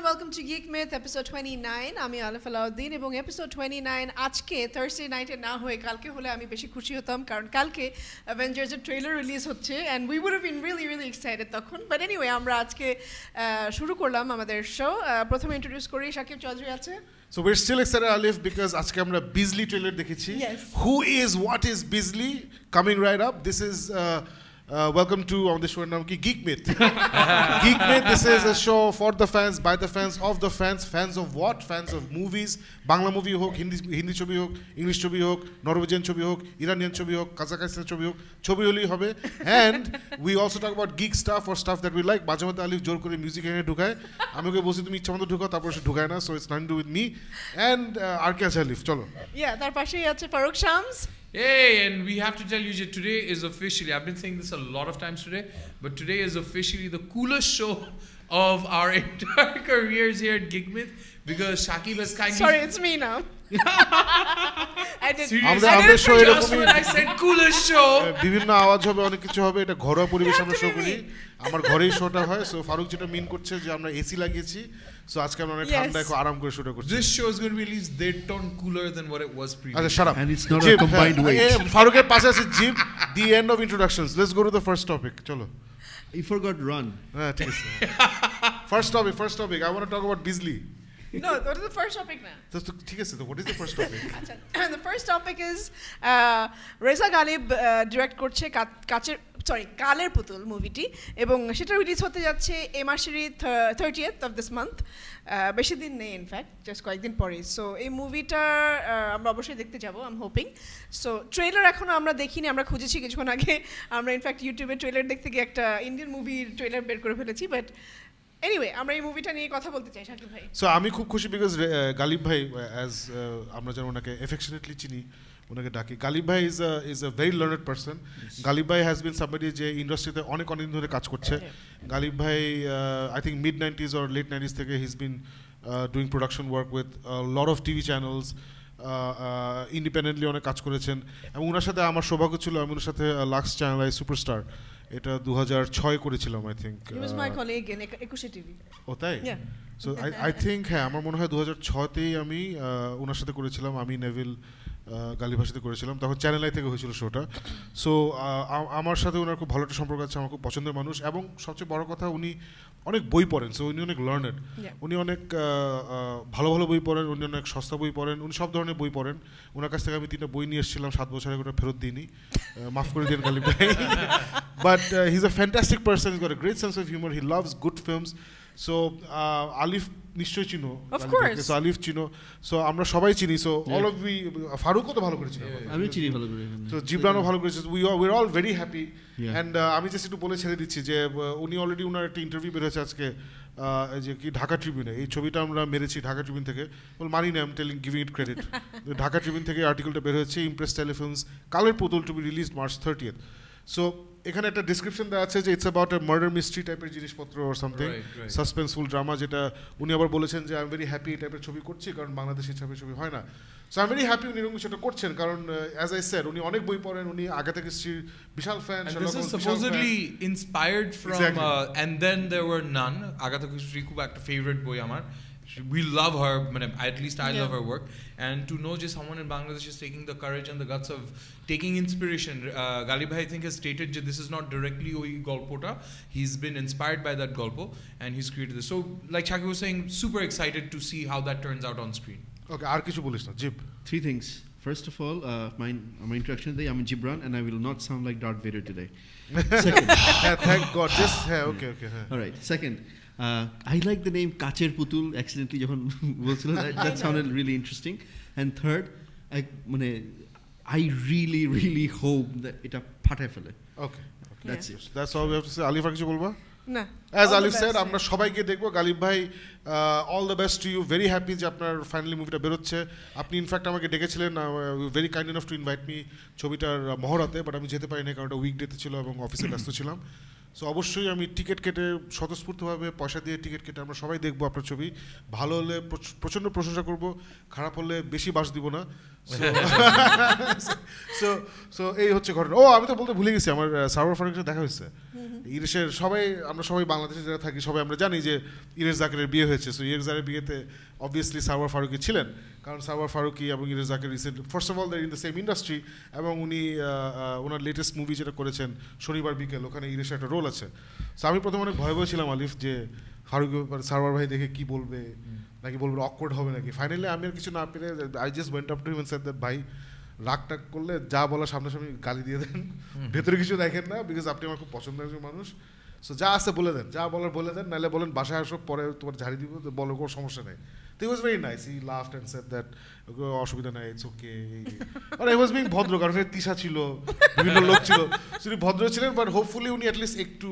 welcome to Geek Myth episode 29. আমি আলিফ আলাউদ্দিন এবং episode 29 আজকে Thursday night না হয়ে কালকে হলে আমি বেশি খুশি হতাম কারণ কালকে Avengers এর ট্রেলার রিলিজ হচ্ছে and we would have been really excited তখন. But anyway, আমরা আজকে শুরু করলাম আমাদের শো. প্রথমে ইন্ট্রোডিউস করি শাকিব চৌধুরী আছে. So we're still excited, Alif, because আজকে আমরা Beasley trailer দেখেছি. Yes. What is Beasley? Coming right up. This is welcome to on the show naam ki Geek Myth. Geek Myth, this is a show for the fans, by the fans, of the fans. Fans of what? Fans of movies. Bangla movie hok, Hindi chobi hok, English chobi hok, Norwegian chobi hok, Iranian chobi hok, Kazakhstan chobi hok, chobi holi hobe. And we also talk about geek stuff or stuff that we like. মাঝে মধ্যে Alif জোর করে music এনে ঢুকায়। আমি ওকে বলছি তুমি ইচ্ছা মতো ঢুকাও, তারপর সে ঢুকায় না, so it's nothing to do with me. And আর কি আছে Alif, চলো। Yeah, তার পাশেই আছে Faruk Shams. Hey, and we have to tell you that today is officially, I've been saying this a lot of times today, but today is officially the coolest show of our entire careers here at Geek Myth because Shakib has kindly... Sorry, it's me now. I did. Seriously, just when I said coolest show. বিভিন্ন আওয়াজ হবে, অনেক কিছু হবে, এটা ঘরোয়া পরিবেশ আমরা শো করি, আমার ঘরেই শোটা হয়। সো ফারুক যেটা মিন করছে যে আমরা এসি লাগিয়েছি, সো আজকে আমরা অনেক ঠান্ডায় খুব আরাম করে শোটা করছি। This show is going to be at least dead ton cooler than what it was previously. আচ্ছা, shut up. And it's not a combined weight. ফারুকের পাশে আছে jeep. The end of introductions. Let's go to the first topic. চলো। You forgot run. হ্যাঁ, ঠিক আছে। First topic. I want to talk about Beasley. No, what is the first topic now? তো ঠিক আছে তো, what is the first topic? The first topic is Reza Galib direct করছে কালের পুতুল মুভিটি এবং সেটা রিলিজ হতে যাচ্ছে এই মাসেরই 30th of this month. বেশি দিন নেই, ইনফ্যাক্ট জাস্ট কয়েকদিন পরেই। সো এই মুভিটা আমরা অবশ্যই দেখতে যাবো, I am hoping. So trailer এখনও আমরা দেখিনি, আমরা খুঁজেছি কিছুক্ষণ আগে। আমরা ইনফ্যাক্ট ইউটিউবে ট্রেলার দেখতে গিয়ে একটা ইন্ডিয়ান মুভির ট্রেলার বের করে ফেলেছি, বাট এনিওয়ে আমরা এই মুভিটা নিয়ে কথা বলতে চাই শাকিব ভাই। সো আমি খুব খুশি বিকজ গালিব ভাই, অ্যাজ আমরা যেন ওনাকে এফেকশনেটলি চিনি, ওনাকে ডাকি, গালিব ভাই is a very learned person. Ghalib ভাই হ্যাজ বিন সামবডি যে ইন্ডাস্ট্রিতে অনেক দিন ধরে কাজ করছে। গালিব ভাই I think mid-90s or late-90s থেকে his been doing production work with lot of TV channels, independently অনেক কাজ করেছেন এবং ওনার সাথে আমার সৌভাগ্য ছিল আমি ওনার সাথে লাক্স চ্যানেল সুপারস্টার এটা 2006 করেছিলাম I think. He was my colleague in 21 TV. ও তাই? সো আই থিঙ্ক হ্যাঁ, আমার মনে হয় 2006তেই আমি ওনার সাথে করেছিলাম, আমি নেভিল গালিবার সাথে করেছিলাম, তখন চ্যানেল আই থেকে হয়েছিল শোটা। সো আমার সাথে ওনার খুব ভালো একটা সম্পর্ক আছে, আমার খুব পছন্দের মানুষ এবং সবচেয়ে বড় কথা উনি অনেক বই পড়েন। সো উনি অনেক লার্নেড, উনি অনেক ভালো বই পড়েন, উনি অনেক সস্তা বই পড়েন, উনি সব ধরনের বই পড়েন। ওনার কাছ থেকে আমি 3টা বই নিয়ে এসেছিলাম 7 বছর আগে, ওটা ফেরত দিইনি, মাফ করে দিন গালিব ভাই। But he is a fantastic person, he got a great sense of humour, he loves good films. So Alif নিশ্চয়ই চিনো, সো আলিফ চিনো, সো আমরা সবাই চিনি। সো অল অফ উই, ফারুকও তো ভালো করে চিনো, আমি চিনি ভালো করে, তো জিবরানও ভালো করেছে। We are all very happy. And আমি জাস্ট একটু বলে ছেড়ে দিচ্ছি যে উনি অলরেডি ওনার একটা ইন্টারভিউ বের হয়েছে আজকে, যে কি ঢাকা ট্রিবিউনে, এই ছবিটা আমরা মেরেছি ঢাকা ট্রিবিউন থেকে, বল মানি না, I am telling, giving it credit. Dhaka Tribune থেকে আর্টিকেলটা বের হয়েছে, Impress Telefilms, Kaler Putul to be released March 30th। So এখানে একটা ডিসক্রিপশন দেওয়া আছে যে it's about a murder mystery টাইপের জিনিসপত্র অর সামথিং, সাসপেন্সফুল ড্রামা, যেটা উনি আবার বলেছেন যে আই এম ভেরি হ্যাপি এই টাইপের ছবি করছি কারণ বাংলাদেশি টাইপের ছবি হয় না। So I am very happy উনি এরকম সেটা করছেন কারণ অ্যাজ আই সেড উনি অনেক বই পড়েন, উনি আগাথা ক্রিস্টির বিশাল fan. And this is supposedly inspired from and then there were none. Agatha Christie খুব একটা favorite বই আমার। We love her, at least I love her work, and to know just someone in Bangladesh is taking the courage and the guts of taking inspiration. Galib bhai I think has stated that this is not directly oi golpota, he's been inspired by that golpo and he's created this. So like Shaki was saying, super excited to see how that turns out on screen. Okay, আর কিছু বলিস না জিপ। 3 things. First of all, my introduction today, I'm Gibran and I will not sound like Darth Vader today. Second, thank God. Just okay. All right. Second, I like the name Kacher Putul. Accidentally, যখন বলছিল, that sounded really interesting. And third, I really hope that এটা ফাটায় ফেলে। Okay. That's it. That's all we have to say. Alif, কিছু বলবা? না, as Alif said, আমরা সবাইকে দেখবো। গালিব ভাই, all the best to you, very happy যে আপনার ফাইনালি মুভিটা বেরোচ্ছে। আপনি ইনফ্যাক্ট আমাকে ডেকেছিলেন, very kind enough to invite me ছবিটার মহড়াতে, বাট আমি যেতে পারিনি কারণ ওটা উইকডেতে ছিল এবং অফিসে ব্যস্ত ছিলাম। সো অবশ্যই আমি টিকিট কেটে স্বতঃস্ফূর্তভাবে পয়সা দিয়ে টিকিট কেটে আমরা সবাই দেখবো আপনার ছবি। ভালো হলে প্রচণ্ড প্রশংসা করব, খারাপ হলে বেশি বাস দিব না। সো সো এই হচ্ছে ঘটনা। ও আমি তো বলতে ভুলে গেছি, আমার সারওয়ার ফারুকের সাথে দেখা হয়েছে। ইরেশের আমরা সবাই বাংলাদেশে যারা থাকি সবাই আমরা জানি যে ইরেশ জাকিরের বিয়ে হয়েছে। সো ইরেশ জাকিরের বিয়েতে অবভিয়াসলি সারওয়ার ফারুকি ছিলেন, কারণ সারওয়ার ফারুকি এবং Iresh Zakir recent first of all they're in the same industry, এবং উনি ওনার লেটেস্ট মুভি যেটা করেছেন শনিবার বিকেল, ওখানে ইরেশের একটা রোল আছে। সো আমি প্রথমে অনেক ভয় ছিলাম আলিফ যে ফারুক সারওয়ার ভাই দেখে কি বলবে, নাকি বলবে অকওয়ার্ড হবে নাকি। ফাইনালি আমি আর কিছু না পেরে I just went up to him and said that ভাই রাগ টাগ করলে যা বলা সামনাসামনি গালি দিয়ে দেন, ভেতরে কিছু দেখেন না, বিকজ আপনি আমার খুব পছন্দের একজন মানুষ। সো যা আছে বলে দেন, যা বলার বলে দেন, নাহলে বলেন বাসায় আসো পরে তোমার ঝাড়ি দিব, বলো কোনো সমস্যা নেই। তো he was very nice, he laughed and said that অসুবিধা নাই, ইটস ওকে। আর আই ওয়াজ বিং ভদ্র, কারণ তিশা ছিল, বিভিন্ন লোক ছিল, উনি ভদ্র ছিলেন। বাট হোপফুলি উনি অ্যাটলিস্ট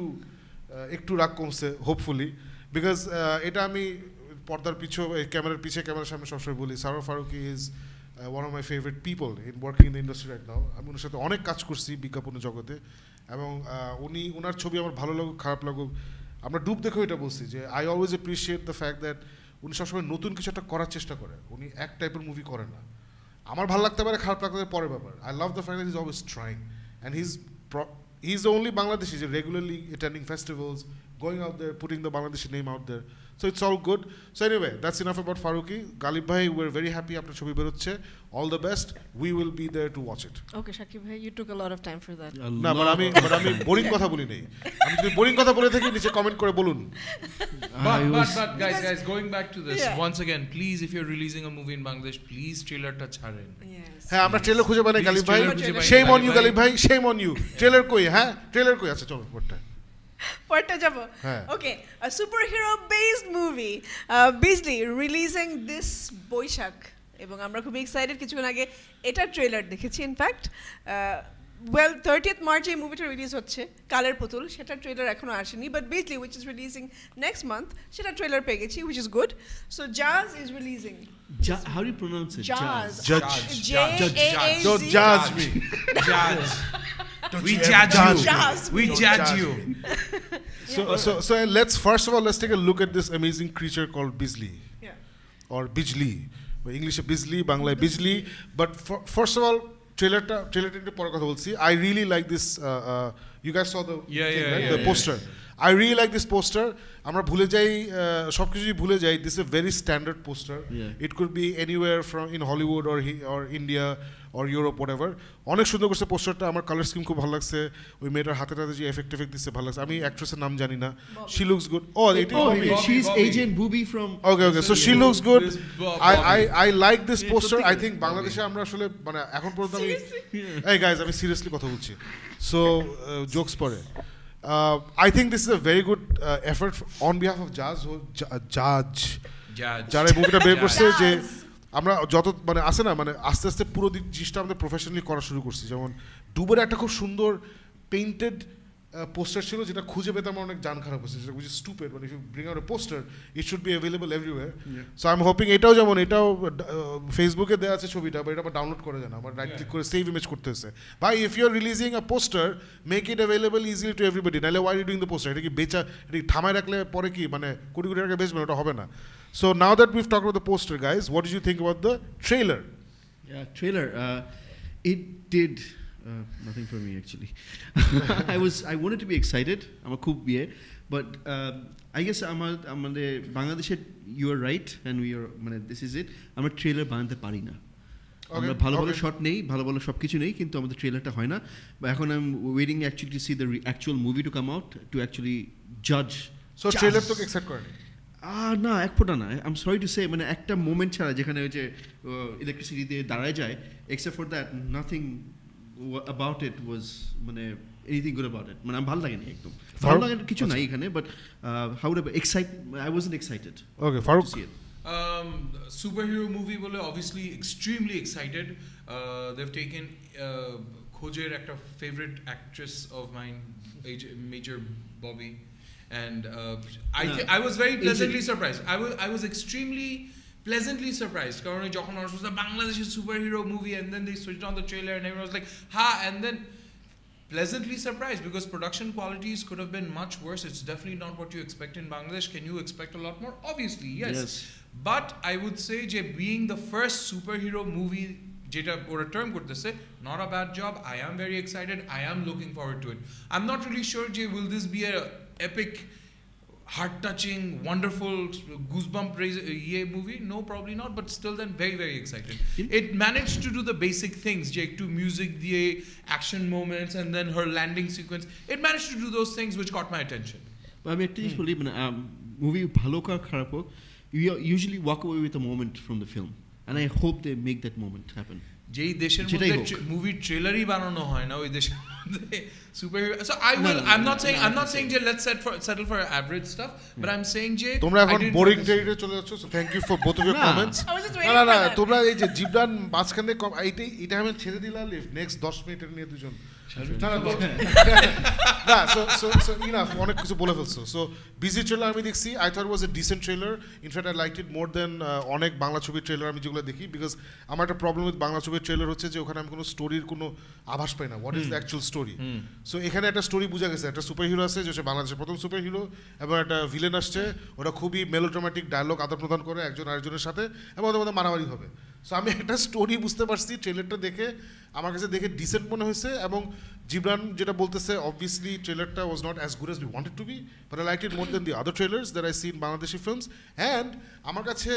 একটু রাগ কমছে, হোপফুলি, বিকজ এটা আমি পর্দার ক্যামেরার সামনে সবসময় বলি, Sarwar Farooki is one of my favourite people in working in the industry right now. আমি ওনার সাথে অনেক কাজ করছি বিজ্ঞাপনের জগতে, এবং ওনার ছবি আমার ভালো লাগুক খারাপ লাগুক, আমরা ডুব দেখেও এটা বলছি যে I always appreciate the fact that উনি সবসময় নতুন কিছু একটা করার চেষ্টা করে, উনি এক টাইপের মুভি করেন না। আমার ভালো লাগতে পারে, খারাপ লাগতে পারে, পরের ব্যাপার। I love the fact that is always trying, and he is the only Bangladeshi regularly attending festivals, going out there, putting the Bangladeshi name out there. So it's all good. So anyway, that's enough about Faruqi. Galib bhai, we're very happy apnar chobi berochche. All the best. We will be there to watch it. Okay, Shakib bhai, you took a lot of time for that. না, but আমি boring কথা বলি নাই। আমি যদি boring কথা বলে থাকি নিচে কমেন্ট করে বলুন। But guys, going back to this, once again, please, if you're releasing a movie in Bangladesh, please trailer ta chharen. হ্যাঁ, আমরা ট্রেলার খুঁজে পাই না গালিব ভাই। Shame on you গালিব ভাই, shame on you. ট্রেলার কই? হ্যাঁ, ট্রেলার কই? আচ্ছা চলো পড়তে যাব। Okay, a superhero based movie, Beasley releasing this Boishakh, এবং আমরা খুব এক্সাইটেড। কিছুক্ষণ আগে এটা ট্রেলার দেখেছি ইনফ্যাক্ট। Well, 30th March এই মুভিটা রিলিজ হচ্ছে, কালের পুতুল, সেটা ট্রেলার এখনো আসেনি, but Beasley which is releasing next month, সেটা ট্রেলার পেয়ে গেছি, which is good. So Jazz is releasing. How do you pronounce it? Jazz. Jazz. Don't judge me. Judge. We judge you. So let's take a look at this amazing creature called Beasley. Yeah. Or Bijli. English Beasley, Bangla Bijli. But first of all, trailer একটু পরে কথা বলছি. I really like this. You guys saw the the poster. I really like this poster. আমরা ভুলে যাই, সবকিছুই ভুলে যাই. This is a very standard poster. It could be anywhere from in Hollywood or India or Europe, whatever. অনেক সুন্দর করছে পোস্টারটা, আমার কালার স্কিম খুব ভালো লাগছে, ওই মেয়েটার হাতে যে এফেক্ট দিচ্ছে ভালো লাগছে। আমি অ্যাক্ট্রেসের নাম জানি না। She looks good. She's Agent Booby from Okay, so she looks good. I like this poster. I think বাংলাদেশে আমরা আসলে মানে এখন পর্যন্ত আমি এই গাইজ আমি সিরিয়াসলি কথা বলছি, সো জোকস পরে। I think this is a very good effort on behalf of Judge যারা এই মুভিটা বের করছে, যে আমরা যত মানে আসে না মানে আস্তে আস্তে পুরো জিনিসটা আমাদের প্রফেশনালি করা শুরু করছি। যেমন ডুবের একটা খুব সুন্দর পেইন্টেড পোস্টার ছিল, যেটা খুঁজে পেতে আমার অনেক জান খারাপ হচ্ছে, যেটা which is stupid, but if you bring out a poster it should be available everywhere. So I'm hoping এটাও যেমন এটাও ফেসবুকে দেওয়া আছে ছবিটা, বা এটা আবার ডাউনলোড করে দেন, আবার রাইট ক্লিক করে সেভ ইমেজ করতে হচ্ছে। ভাই if you're releasing a poster, make it available easily to everybody. নাহলে why are you doing the poster? এটা কি বেচা, এটা থামায় রাখলে পরে কি মানে কোটি কোটি টাকা বেচবেন? ওটা হবে না। So now that we've talked about the poster, guys, what did you think about the trailer? Trailer. It did nothing for me actually. I wanted to be excited. I'm a খুব বিয়ে, but I guess আমাদের বাংলাদেশে you are right and we are মানে this is it. আমরা trailer বানাতে পারি না। আমরা ভালো ভালো শট নেই, ভালো ভালো সব কিছু নেই, কিন্তু আমাদের ট্রেলারটা হয় না। বা এখন I'm waiting actually to see the actual movie to come out to actually judge. So trailer তো এক্সাইট করে না, এক ফোঁটা না। I am sorry to say, মানে একটা মোমেন্ট ছাড়া যেখানে ওই যে ইলেকট্রিসিটি দিয়ে দাঁড়ায় যায়, except for that nothing about it was মানে anything good about it. মানে আমার ভালো লাগেনি একদম, ভালো লাগে কিছু নাই এখানে, but how would I wasn't excited. Okay, Farooq. Superhero movie bole obviously extremely excited. They've taken Khojer একটা favorite actress of mine, Major Bobby, and I was very pleasantly surprised. I was extremely pleasantly surprised কারণ যখন Bangladeshi superhero movie and then they switched on the trailer and everyone was like ha, and then pleasantly surprised because production qualities could have been much worse. It's definitely not what you expect in Bangladesh. Can you expect a lot more? Obviously, yes. But I would say যে being the first superhero movie যেটা ওরা term করতেছে, not a bad job. I am very excited. I am looking forward to it. I'm not really sure যে will this be a epic, heart-touching, wonderful, goosebump movie? No, probably not, but still then very, very excited. It managed to do the basic things, Jake, to music, the action moments, and then her landing sequence. It managed to do those things which caught my attention. But I mean, at least believe in movie bhalo ka kharap hok, you usually walk away with a moment from the film. And I hope they make that moment happen. যেই দেশের মধ্যে মুভির ট্রেলারই বানানো হয় না ওই দেশের মধ্যে superhero so I'm not saying যে let's settle for average stuff, but I'm saying যে তোমরা এখন বোরিং টেরিটরি চলে যাচ্ছ, so thank you for both of your comments. না তোমরা এই যে জিবরান মাঝখানে এইটা আমি ছেড়ে দিলাম নেক্সট 10 মিনিটের নিয়ে দুজন না সো ইনাফ অনেক কিছু বলে ফেলছো। সো বিজি ট্রেলার আমি দেখছি, I thought was a decent trailer, in fact I liked it more than অনেক বাংলা ছবির ট্রেলার আমি যেগুলো দেখি, বিকজ আমার একটা প্রবলেম উইথ বাংলা ছবির ট্রেলার হচ্ছে যে ওখানে আমি কোনো স্টোরির কোনো আভাস পাই না, what is the actual story. So এখানে একটা স্টোরি বোঝা গেছে, একটা সুপার হিরো আছে যে বাংলাদেশের প্রথম সুপার হিরো, এবং একটা ভিলেন আসছে, ওরা খুবই মেলোড্রামাটিক ডায়লগ আদান প্রদান করে একজন আরেকজনের সাথে, এবং ওদের মধ্যে মারামারি হবে। সো আমি একটা স্টোরি বুঝতে পারছি, ট্রেলারটা দেখে আমার কাছে দেখে ডিসেন্ট মনে হয়েছে, এবং জিবরান যেটা বলতেছে অবভিয়াসলি ট্রেলারটা was not as good as we wanted to be, but I liked it more than the other trailers that I seen Bangladeshi films. And আমার কাছে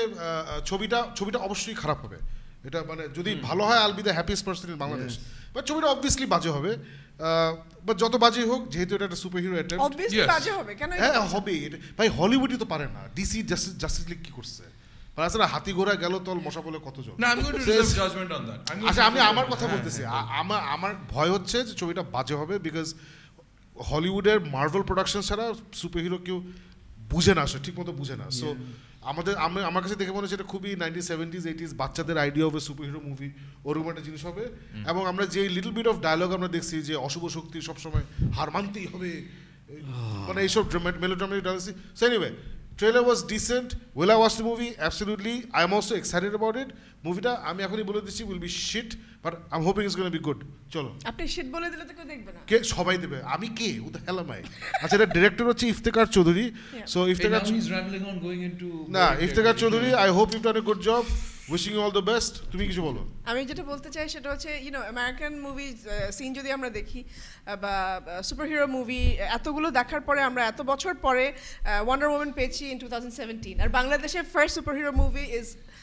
ছবিটা অবশ্যই খারাপ হবে, এটা মানে যদি ভালো হয় I'll be the happiest person in Bangladesh, but ছবিটা অবভিয়াসলি বাজে হবে, বাট যত বাজে হোক যেহেতু এটা একটা সুপার হিরো অ্যাটেম্পট, অবভিয়াসলি বাজে হবে, কেন হ্যাঁ হবে। ভাই হলিউডই তো পারে না, ডিসি জাস্টিস লিগ কি করছে, আসলে হাতি ঘোড়া গেল তল মশা বলে কতজন। না আমি going to reserve judgement on that. আচ্ছা আমি আমার কথা বলতেছি, আমার ভয় হচ্ছে যে ছবিটা বাজে হবে, বিকজ হলিউডের মার্ভেল প্রোডাকশন ছাড়া সুপার হিরো কেউ বুঝে না, আসলে ঠিক মতো বুঝে না। সো আমার কাছে দেখে মনে হচ্ছে এটা খুবই 1970s 80s বাচ্চাদের আইডিয়া হবে সুপার হিরো মুভি, ওরকম একটা জিনিস হবে। এবং আমরা যে লিটল বিট অফ ডায়লগ আমরা দেখছি যে অশুভ শক্তি সবসময় হার মানতেই হবে, মানে এইসব melodramatic dialogue. So anyway trailer was decent. Will I watch the movie? Absolutely. I am also excited about it. মুভিটা আমি এখনই বলে দিচ্ছি will be shit, but I'm hoping it's going to be good. চলো আপনি shit বলে দিলে তো কেউ দেখবে না। কে সবাই দেবে, আমি কে? Who the hell am I? আচ্ছা এটা ডিরেক্টর হচ্ছে Iftekhar Chowdhury. So Iftekhar he's rambling on going into না Iftekhar Chowdhury, I hope you've done a good job. Wishing you all the best. তুমি কিছু বলো। আমি যেটা বলতে চাই সেটা হচ্ছে আমেরিকান মুভি সিন যদি আমরা দেখি বা সুপারহিরো মুভি এতগুলো দেখার পরে আমরা এত বছর পরে ওয়ান্ডার ওম্যান পেয়েছি in 2017, আর বাংলাদেশের first superhero movie is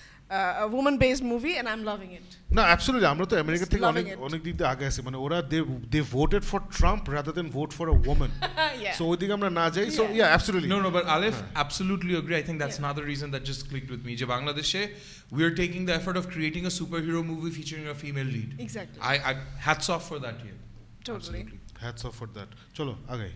a woman based movie and I'm loving it. না অ্যাবসলিউটলি, আমরা তো আমেরিকা থেকে অনেক দিক দিয়ে আগে আছি, মানে ওরা they voted for Trump rather than vote for a woman. So ওই দিকে আমরা না যাই। So yeah, absolutely. No, but Alif, absolutely agree. I think that's another reason that just clicked with me. যে বাংলাদেশে we are taking the effort of creating a superhero movie featuring a female lead. Exactly. I hats off for that here. Totally. Hats off for that. চলো আগে।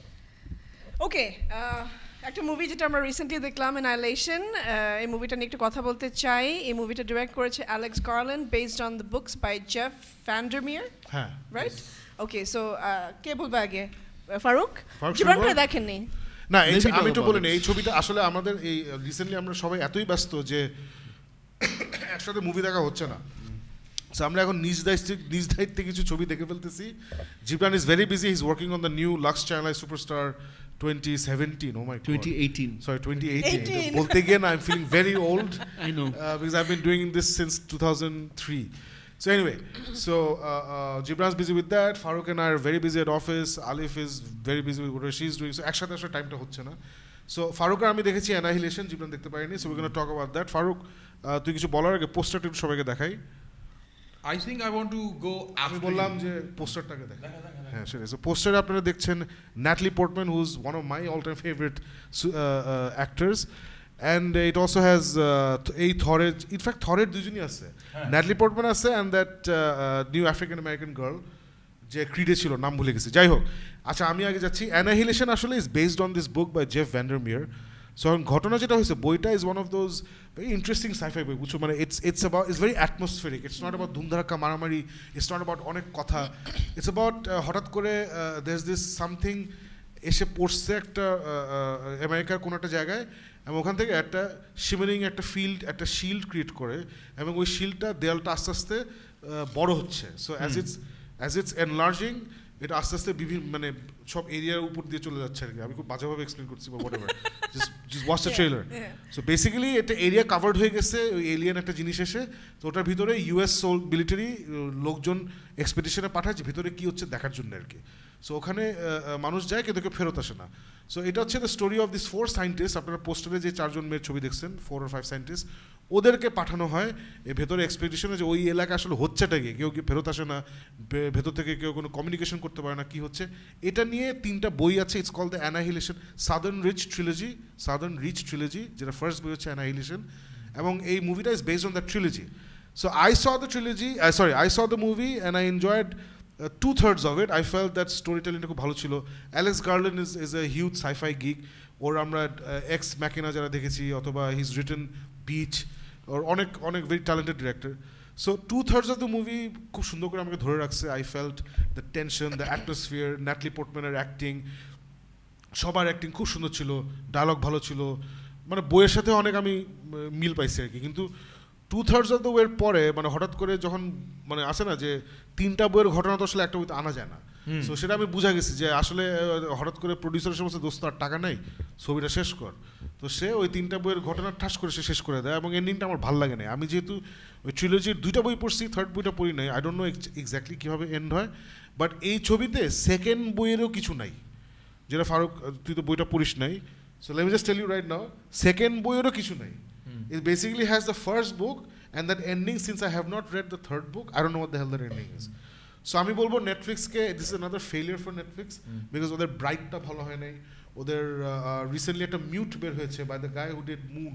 Okay, একটা movie যেটা আমরা recently দেখলাম অ্যানাইলেশন, এই মুভিটা নিয়ে একটু কথা বলতে চাই। এই মুভিটা ডিরেক্ট করেছে Alex Garland, based on the books by Jeff Vandermeer. হ্যাঁ রাইট। ওকে, সো কে বলবে আগে? ফারুক? জীবন করে দেখেননি? না আমি তো বলিনি, এই ছবিটা আসলে আমাদের এই রিসেন্টলি আমরা সবাই এতই ব্যস্ত যে একসাথে মুভি দেখা হচ্ছে না। সো আমরা এখন নিজ দায়িত্বে কিছু ছবি দেখে ফেলতেছি। Jibran is very busy, he is working on the new Lux channel superstar 2017. Oh my God. 2018. Sorry, 2018. বলতে গিয়ে না, I'm feeling very old. I know. Because I've been doing this since 2003. So anyway, Gibran's busy with that. Farooq and I are very busy at office. Alif is very busy with whatever she's doing. So একসাথে আসলে টাইমটা হচ্ছে না। So Farooq আর আমি দেখেছি annihilation, Gibran দেখতে পারিনি। So we're going to talk about that. Farooq, তুই কিছু বলার আগে পোস্টারটা একটু সবাইকে দেখাই। I think I want to go আমি বললাম যে পোস্টারটাকে দেখা। হ্যাঁ সেটা। সো পোস্টারে আপনারা দেখছেন Natalie Portman, who's one of my all-time favorite actors, and it also has এই থরের, in fact থরের দুজনই আছে, Natalie Portman আছে and that new African American girl যে ক্রিডে ছিল, নাম ভুলে গেছি। যাই হোক, আচ্ছা আমি আগে যাচ্ছি। অ্যানাহিলেশন আসলে is based on this book by Jeff Vandermeer. So ঘটনা যেটা হয়েছে, বইটা is one of those very interesting scifi বই, বুঝছো, মানে it's very atmospheric. It's not about ধুমধারাক্কা মারামারি, ইটস নট অ্যাবাউট অনেক কথা, ইটস অ্যাবাউট হঠাৎ করে দের ইজ দিস সামথিং এসে পড়ছে একটা আমেরিকার কোনো একটা জায়গায়, এবং ওখান থেকে একটা শিমারিং একটা শিল্ড ক্রিয়েট করে, এবং ওই শিল্ডটা দেয়ালটা আস্তে আস্তে বড় হচ্ছে। সো অ্যাজ ইটস এনলার্জিং, এটা আস্তে আস্তে বিভিন্ন মানে সব এরিয়ার উপর দিয়ে চলে যাচ্ছে আর কি আমি খুব বাজেভাবে এক্সপ্লেন করছি বা whatever just watch the trailer so basically একটা এরিয়া কাভার্ড হয়ে গেছে ওই এলিয়েন একটা জিনিস এসে তো ওটার ভিতরে ইউএস মিলিটারি লোকজন এক্সপেডিশনে পাঠায় যে ভিতরে কী হচ্ছে দেখার জন্য আর কি সো ওখানে মানুষ যায় কিন্তু কেউ ফেরত আসে না সো এটা হচ্ছে the story of this 4 scientist আপনারা পোস্টারে যে 4 জন মেয়ের ছবি দেখছেন 4 or 5 সায়েন্টিস্ট ওদেরকে পাঠানো হয় এই ভেতরে এক্সপেডিশনে যে ওই এলাকা আসলে হচ্ছেটা কি কেউ কি ফেরত আসে না ভেতর থেকে কেউ কোনো কমিউনিকেশন করতে পারে না কি হচ্ছে এটা নিয়ে 3টা বই আছে it's call the annihilation southern reach trilogy যেটা ফার্স্ট বই হচ্ছে অ্যানাহিলেশন এবং এই মুভিটা is based on the trilogy so I saw the movie and I enjoyed 2/3 of it. I felt that storytelling খুব ভালো ছিল Alex Garland is a huge sci-fi geek ওর আমরা এক্স ম্যাকিনা যারা দেখেছি অথবা হিজ রিটেন বিচ ওর অনেক very talented director so 2/3 of the movie খুব সুন্দর করে আমাকে ধরে রাখছে I felt the tension the atmosphere Natalie পোর্টম্যানের অ্যাক্টিং সবার অ্যাক্টিং খুব সুন্দর ছিল ডায়লগ ভালো ছিল মানে বইয়ের সাথে অনেক আমি মিল পাইছি আর কি কিন্তু 2/3 of the way পরে মানে হঠাৎ করে যখন মানে আসে না যে 3টা বইয়ের ঘটনা তো আসলে একটা বইতে আনা যায় না সো সেটা আমি বুঝা গেছি যে আসলে হঠাৎ করে প্রডিউসারের সমস্ত দোস্ত আর টাকা নেই ছবিটা শেষ কর তো সে ওই 3টা বইয়ের ঘটনা ঠাস করে সে শেষ করে দেয় এবং এন্ডিংটা আমার ভালো লাগে না আমি যেহেতু ওই ট্রিলজির 2টা বই পড়ছি 3rd বইটা পড়ি নাই আই ডোন্ট নো এক্স্যাক্টলি কীভাবে এন্ড হয় বাট এই ছবিতে 2nd বইয়েরও কিছু নাই যেটা ফারুক তুই তো বইটা পড়িস নাই so let me just tell you right now 2nd বইয়েরও কিছু নাই it basically has the first book and that ending since I have not read the 3rd book I don't know what the hell that ending is so আমি বলবো নেটফ্লিক্সকে this is another failure for Netflix because ওদের ব্রাইটটা ভালো হয় নাই ওদের recently একটা mute বের হয়েছে by the guy who did Moon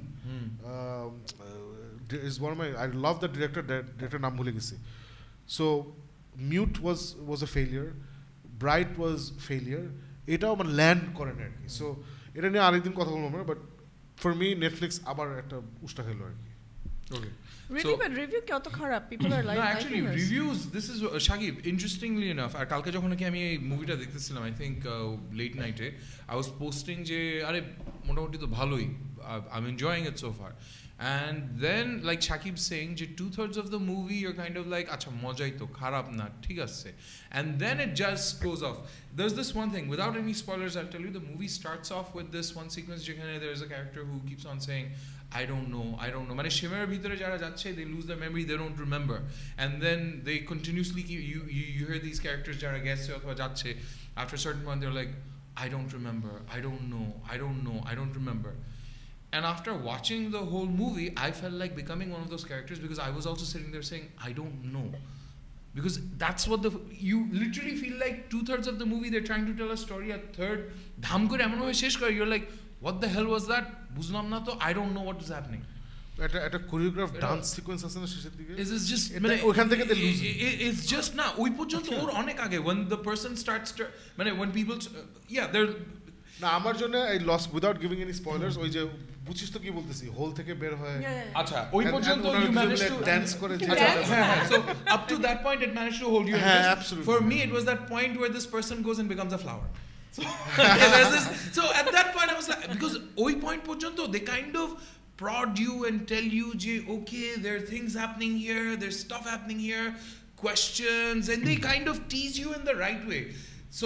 is one of my I love the director নাম ভুলে গেছি so Mute was a failure Bright was failure এটাও মানে ল্যান্ড করে না আর কি সো এটা নিয়ে আরেকদিন কথা বলবো আমরা বাট for me Netflix আবার একটা উষ্টা খেলো আর কি okay really but review কত খারাপ people are like no actually reviews this is Shagib interestingly enough আর কালকে যখন নাকি আমি এই মুভিটা দেখতেছিলাম I think late night I was posting যে আরে মোটামুটি তো ভালোই I'm enjoying it so far and then like Shakib saying যে 2/3 of the movie you're kind of like acha মজাই তো খারাপ না ঠিক আছে and then it just goes off there's this one thing without any spoilers I'll tell you the movie starts off with this one sequence যেখানে there's a character who keeps on saying I don't know মানে শিমের ভিতরে যারা যাচ্ছে they lose their memory they don't remember and then they continuously keep you hear these characters যারা গেছে অথবা যাচ্ছে after a certain point they're like I don't remember I don't remember and after watching the whole movie I felt like becoming one of those characters because I was also sitting there saying I don't know because that's what you literally feel like 2/3 of the movie they're trying to tell a story a third dham kore emon bhabe shesh kore you're like what the hell was that বুঝলাম না তো I don't know what is happening একটা choreograph dance sequence আছে না শেষের দিকে is just মানে ওখান থেকে তে লুজ it's just না ওই পর্যন্ত ওর অনেক আগে when the person starts to মানে when people yeah they're না আমার জন্য I loss without giving any spoilers ওই যে বুঝিস তো কি বলতেছি হোল থেকে বের হয় আচ্ছা ওই পর্যন্ত you managed to dance করে so up to that point it managed to hold you absolutely for me it was that point where this person goes and becomes a flower so so at that point I was like because ওই point পর্যন্ত they kind of prod you and tell you je okay there are things happening here there's stuff happening here questions and they kind of tease you in the right way so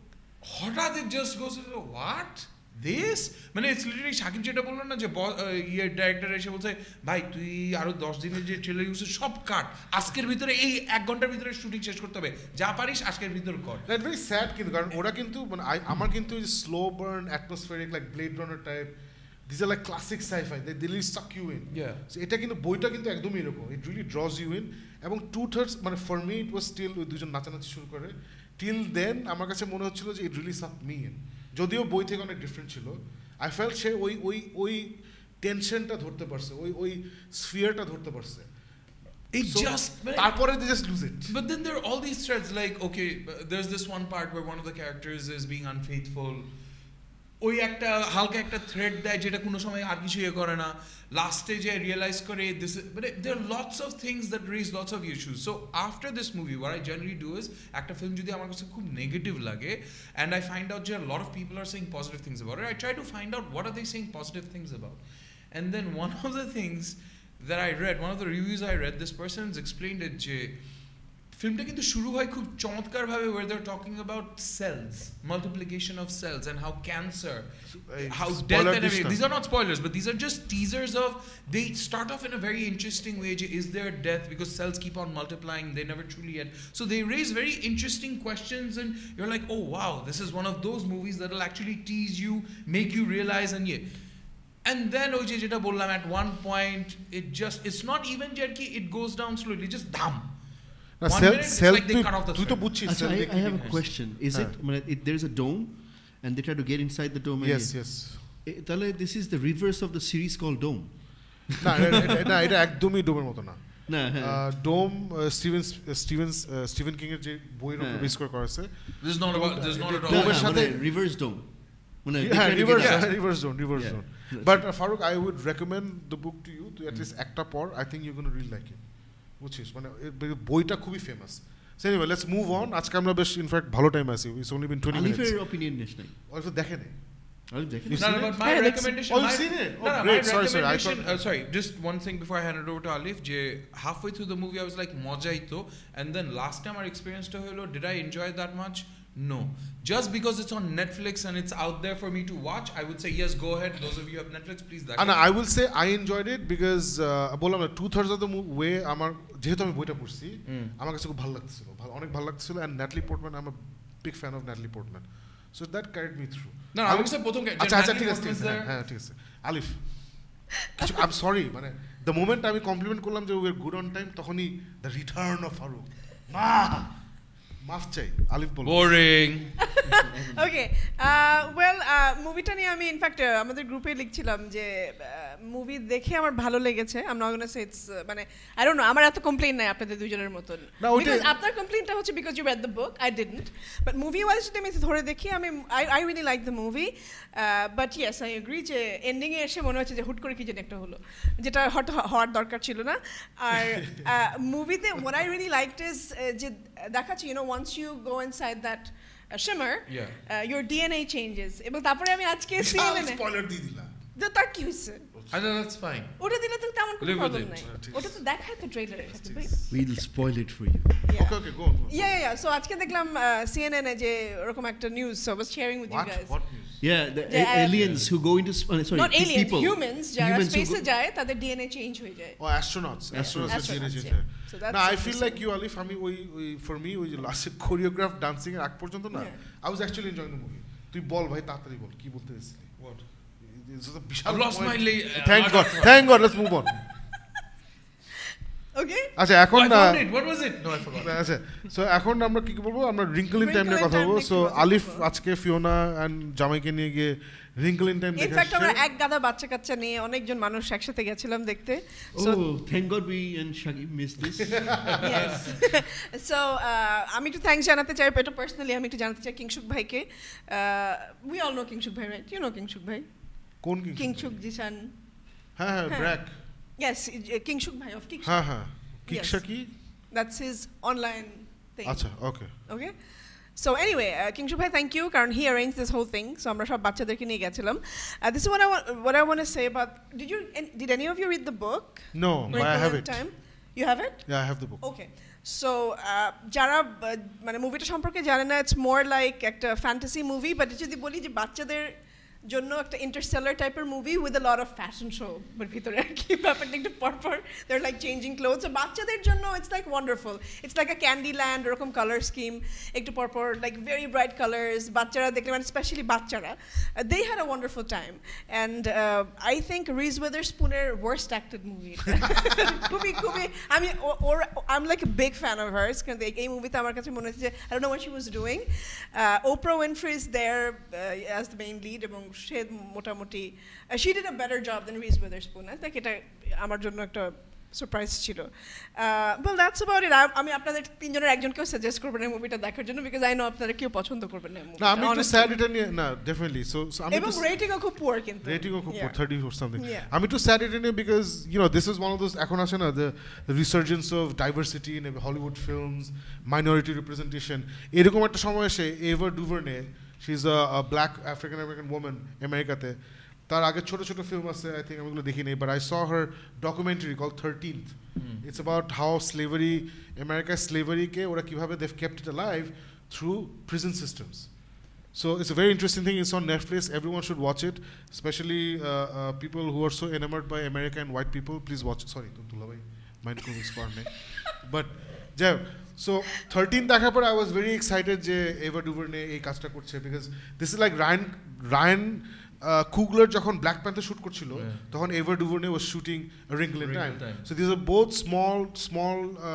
হঠাৎ it just goes what this মানে it's literally Shakib যেটা বললো না যে director এসে বলছে ভাই তুই আরো 10 দিনের যে ট্রেলার ইউজ সব কাট আজকের ভিতরে এই 1 ঘন্টার ভিতরে শুটিং শেষ করতে হবে যা পারিস আজকের ভিতরে কর দ্যাট ভেরি স্যাড কিন্তু কারণ ওরা কিন্তু মানে আমার কিন্তু slow burn atmospheric like Blade Runner type this আর like classic scifi they really stuck you in এটা কিন্তু বইটা কিন্তু একদমই এরকম it really draws you in এবং 2/3 মানে for me it was still ওই দুজন নাচানাচি শুরু করে টিল দেন আমার কাছে মনে হচ্ছিল যে it really suck me in যদিও বই থেকে অনেক ডিফারেন্ট ছিল আই ফেল্ট সে ওই টেনশনটা ধরতে পারছে ওই স্ফিয়ারটা ধরতে পারছে it just তারপরে they just lose it but then there are all these threads like okay there's this one part where one of the characters is being unfaithful ওই একটা হালকা একটা থ্রেড দেয় যেটা কোনো সময় আর কিছু ইয়ে করে না লাস্টে যে রিয়েলাইজ করে this but there are lots of things that raise lots of issues so after this movie what I generally do is একটা ফিল্ম যদি আমার কাছে খুব নেগেটিভ লাগে and I find out that a lot of people are saying positive things about it I try to find out what are they saying positive things about and then one of the things that I read one of the reviews I read this person's explained it যে ফিল্মটা কিন্তু শুরু হয় খুব চমৎকার ভাবে where they're talking about cells, multiplication of cells and how cancer, how death and everything. These are not spoilers, but these are just teasers of, they start off in a very interesting way. Is there death because cells keep on multiplying, they never truly end. So they raise very interesting questions and you're like, oh wow, this is one of those movies that will actually tease you, make you realize, and yeah. And then ওই যে যেটা বললাম, at one point it's not even jerky, it goes down slowly, just dham. তুই তো বুঝছিস। I have a question. Is it there's a dome and they try to get inside the dome? Yes. তাহলে this is the reverse of the series called Dome. না এটা একদমই ডোমের মতো না। ডোম Steven king এর যে বইয়ের উপর বেস করে করা হয়েছে। This is not at all ডোমের সাথে reverse dome. Reverse zone. But Farooq, I would recommend the book to you. To at least একটা পর, I think you're going to really like it. বুঝছিস, মানে বইটা খুবই famous. So anyway, let's move on. আজকে আমরা বেশ ইনফ্যাক্ট ভালো টাইম আছি। It's only been 20 minutes. Alif's opinion নেস নাই। Also দেখেন নাই। No, but my recommendation. Oh, you've seen it? Oh, great. Sorry. Just one thing before I hand it over to Alif. Halfway through the movie, I was like, "Mojai to," and then last time our experience to hello, did I enjoy it that much? No. Just because it's on Netflix and it's out there for me to watch, I would say yes, go ahead. Those of you who have Netflix, please. And I will say I enjoyed it because বললাম না 2/3 of the way আমার যেহেতু আমি বইটা পড়ছি আমার কাছে খুব ভালো লাগছিল, অনেক ভালো লাগছিল, and Natalie Portman, I'm a big fan of Natalie Portman, so that carried me through. No, I would say প্রথম আচ্ছা ঠিক আছে হ্যাঁ ঠিক আছে আলিফ I'm sorry, মানে the moment আমি কমপ্লিমেন্ট করলাম যে we are good on time, তখনই the return of Farooq মাফ চাই আলিফ বল। বোরিং। ওকে ওয়েল মুভিটা নিয়ে আমি ইনফ্যাক্ট আমাদের গ্রুপে লিখছিলাম যে মুভি দেখে আমার ভালো লেগেছে। I am not gonna say it's মানে আই ডোন্ট নো, আমার এত কমপ্লেইন নাই আপনাদের দুইজনের মতন, বিকজ আপনার কমপ্লেইনটা হচ্ছে because you read the book, I didn't. But movie wise যদি আমি ধরে দেখি আমি I really like the movie, but yes I agree যে এন্ডিংয়ে এসে মনে হচ্ছে যে হুট করে কি যেন একটা হলো, যেটা হয়তো হওয়ার দরকার ছিল না। আর মুভিতে what I really liked is যে দেখাচ্ছে you know once you go inside that shimmer, your DNA changes. এবং তারপরে আমি আজকে CNN স্পয়লার দিয়ে দিলা, তার কি হইছে? I know that's fine. ওটা দিলে তো তেমন কোনো প্রবলেম নাই, ওটা তো দেখায় তো ট্রেলারে। We'll spoil it for you. Okay, go on. Yeah. So আজকে দেখলাম CNN এ যে এরকম একটা news, so I was sharing with you guys. What news? Yeah, the aliens who go into not aliens, people. humans যারা স্পেসে যায় তাদের DNA change হয়ে যায়। Oh, astronauts DNA চেঞ্জ হয়। না, I feel like you Alif, আমি ওই for me ওই লাস্ট কোরিওগ্রাফ ডান্সিং এর আগ পর্যন্ত না, I was actually enjoying the movie. তুই বল ভাই, তাড়াতাড়ি বল কি বলতে চাইছিলি। What? I've lost my thank God, let's move on. Okay, আচ্ছা এখন what was it? No, I forgot. আচ্ছা সো এখন আমরা কি বলবো, আমরা রিঙ্কল ইন টাইম নিয়ে কথা বলবো। সো আলিফ আজকে ফিওনা এন্ড জামাইকে নিয়ে গিয়ে রিঙ্কল ইন টাইম দেখে ইনফ্যাক্ট আমরা এক গাদা বাচ্চা কাচ্চা নিয়ে অনেকজন মানুষ একসাথে গেছিলাম দেখতে। So thank God we and Shagib missed this. Yes. So আমি একটু থ্যাঙ্কস জানাতে চাই, এটা পার্সোনালি আমি একটু জানাতে চাই কিংশুক ভাইকে। We all know কিংশুক ভাই, right? You know কিংশুক ভাই? কোন কিংশুক জিসান? হ্যাঁ ব্র্যাক। Yes, কিংশুক ভাই of Kiksha. হ্যাঁ কিকশা কি? That's his online thing. আচ্ছা okay. So anyway, কিংশুক ভাই thank you কারণ he arranged this whole thing. So আমরা সব বাচ্চাদেরকে নিয়ে গেছিলাম. This is what I want to say about, did any of you read the book? No, but I have it. You have it? Yeah, I have the book. Okay. So যারা মানে মুভিটা সম্পর্কে জানে না, it's more like একটা fantasy movie, but যদি বলি যে বাচ্চাদের জন্য একটা ইন্টারস্টেলার টাইপের movie with a lot of fashion show এর ভিতরে আর কি, ব্যাপারটা একটু পরপর they are like changing clothes. বাচ্চাদের জন্য it's like wonderful, it's like a candy land, ওরকম কালার স্কিম একটু পরপর লাইক ভেরি ব্রাইট কালার্স। বাচ্চারা দেখলে মানে স্পেশালি বাচ্চারা they had a wonderful time, and I think Reese ওয়েদারস্পুনের ওয়ার্স্ট অ্যাক্টেড মুভি। খুবই আমি I am like a big fan of hers, কারণ এই মুভিতে আমার কাছে মনে হচ্ছে I don't know what she was doing. Oprah Winfrey is there as the main lead, এবং সে মোটামুটি she did a better job than Reese Witherspoon. I think এটা আমার জন্য একটা সারপ্রাইজ ছিল। well that's about it. আমি আপনাদের তিনজনের একজনকেও সাজেস্ট করব না মুভিটা দেখার জন্য, বিকজ আই নো আপনারা কেউ পছন্দ করবেন না মুভিটা। না, আমি একটু স্যাড এটা নিয়ে, না ডেফিনেটলি। সো আমি এবং রেটিংও খুব পুয়ার, কিন্তু রেটিংও খুব পুয়ার, 30 or something. আমি একটু স্যাড এটা নিয়ে because you know this is one of those, এখন আসে না the resurgence of diversity in Hollywood films, minority representation, এরকম একটা সময় এসে Ava DuVernay, she is a black African American woman আমেরিকাতে, তার আগে ছোট ছোট ফিল্ম আছে আই থিঙ্ক আমি ওগুলো দেখি নেই but I saw her documentary call 13th it's about how slavery আমেরিকার স্লেভারিকে ওরা কিভাবে they've kept it alive through prison systems So it's a very interesting thing. It's on Netflix. Everyone should watch it, especially people who are so enamored by America and white people. Please watch it. Sorry, don't bhai. Mind ko expand nahi. But yeah, so 13 দেখার পর I was very excited যে Ava DuVernay এই কাজটা করছে because this is like Ryan Coogler যখন Black Panther shoot করছিল তখন Ava DuVernay was shooting A Wrinkle in Time. So these are both small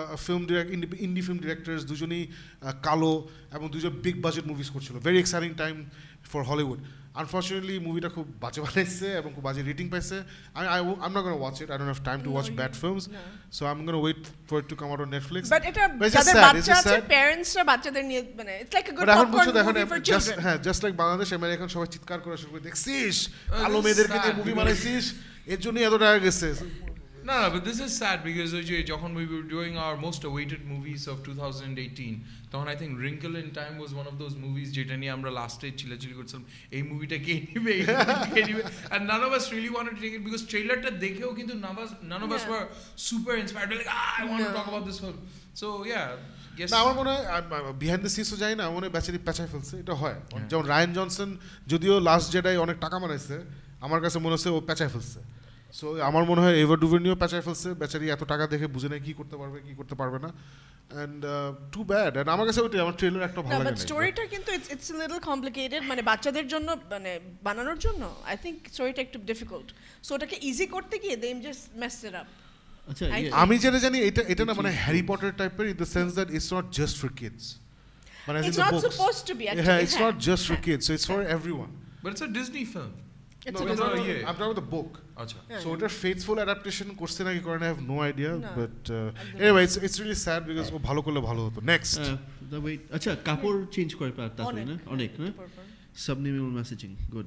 indie film directors দুজনেই কালো এবং দুজন big budget movies করছিল. Very exciting time for Hollywood. Unfortunately মুভিটা খুব বাজে বানাইছে এবং খুব বাজে রেটিং পাইছে. I'm not going to watch it. I don't have time to watch bad films. So I'm going to wait for it to come out on Netflix. But এটা যাদের বাচ্চা আছে প্যারেন্টসরা বাচ্চাদের নিয়ে মানে it's like a good popcorn movie for children. হ্যাঁ just like Bangladesh American সবাই চিৎকার করে শুরু করে দেখছিস কালো মেয়েদেরকে নিয়ে মুভি বানাইছিস এর জন্যই এত টাকা গেছে. No, but this is sad because when we were doing our most awaited movies of 2018, then I think Wrinkle in Time was one of those movies jeta niye amra last day chilachili korchilam ei movie ta ke nibe and none of us really wanted to take it because trailer ta dekheo kintu none of us were super inspired. We're like I want to talk about this film. So yeah, yes. না আমার মনে হয় behind the সিনসও যাই না মনে বেচারি পেঁচাই ফেলছে এটা হয় যেমন রায়ান জনসন যদিও লাস্ট জেডাই অনেক টাকা বানাইছে আমার কাছে মনে হচ্ছে ও পেঁচাই ফেলছে. সো আমার মনে হয় এভার ডুভেনিও পেঁচাই ফেলছে বেচারি এত টাকা দেখে বুঝে নেই কি করতে পারবে কি করতে পারবে না and too bad and আমার কাছে ওইটা আমার ট্রেলার একটা ভালো লাগে না. বাট স্টোরিটা কিন্তু it's a little complicated মানে বাচ্চাদের জন্য মানে বানানোর জন্য I think স্টোরিটা একটু ডিফিকাল্ট সো ওটাকে ইজি করতে গিয়ে they just messed it up. আচ্ছা আমি যেটা জানি এটা না মানে হ্যারি পটার টাইপের in the sense that it's not just for kids. But it's not supposed to be actually. Yeah, it's not just for kids so it's for everyone. But it's a Disney film. It's I'm talking about the book. Acha. So it's a faithful adaptation করছে নাকি করে I have no idea but anyway it's really sad because ও ভালো করলে ভালো হতো. Next the wait আচ্ছা কাপড় change করে পারতা না অনেক না subliminal messaging good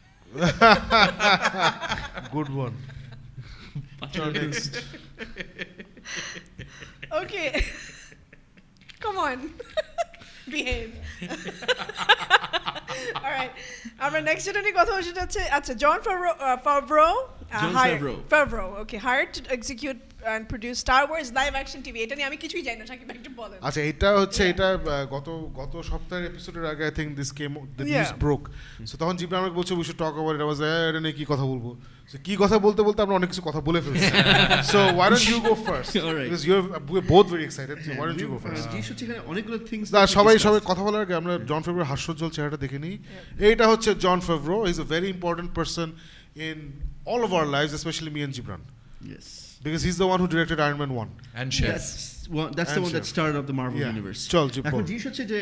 good one. Next. Okay. Come on. Behave. All right. Our next জেনে কথা বলতে যাচ্ছে আচ্ছা জন Favreau okay hired to execute and produce Star Wars live action TV এটা নিয়ে আমি কিছুই জানি না সাকিব একটু বলেন. আচ্ছা এটা হচ্ছে এটা গত সপ্তাহের এপিসোডের আগে I think this came the news broke so তখন জিবরান আমাকে বলছে we should talk about it I was like এটা নিয়ে কি কথা বলবো so কি কথা বলতে আমরা অনেক কিছু কথা বলে ফেলছি so why don't you go first because we're both very excited so why don't you go first জি সত্যি এখানে অনেকগুলো থিংস সবাই কথা বলার আগে আমরা জন ফেভরোর হাস্যোজ্জ্বল চেহারাটা দেখে নিই এইটা হচ্ছে Jon Favreau he is a very important person in all of our lives especially me and Gibran yes because he's the one who directed Iron Man 1 and Chef that's the one that started up the Marvel universe এখন জি হচ্ছে যে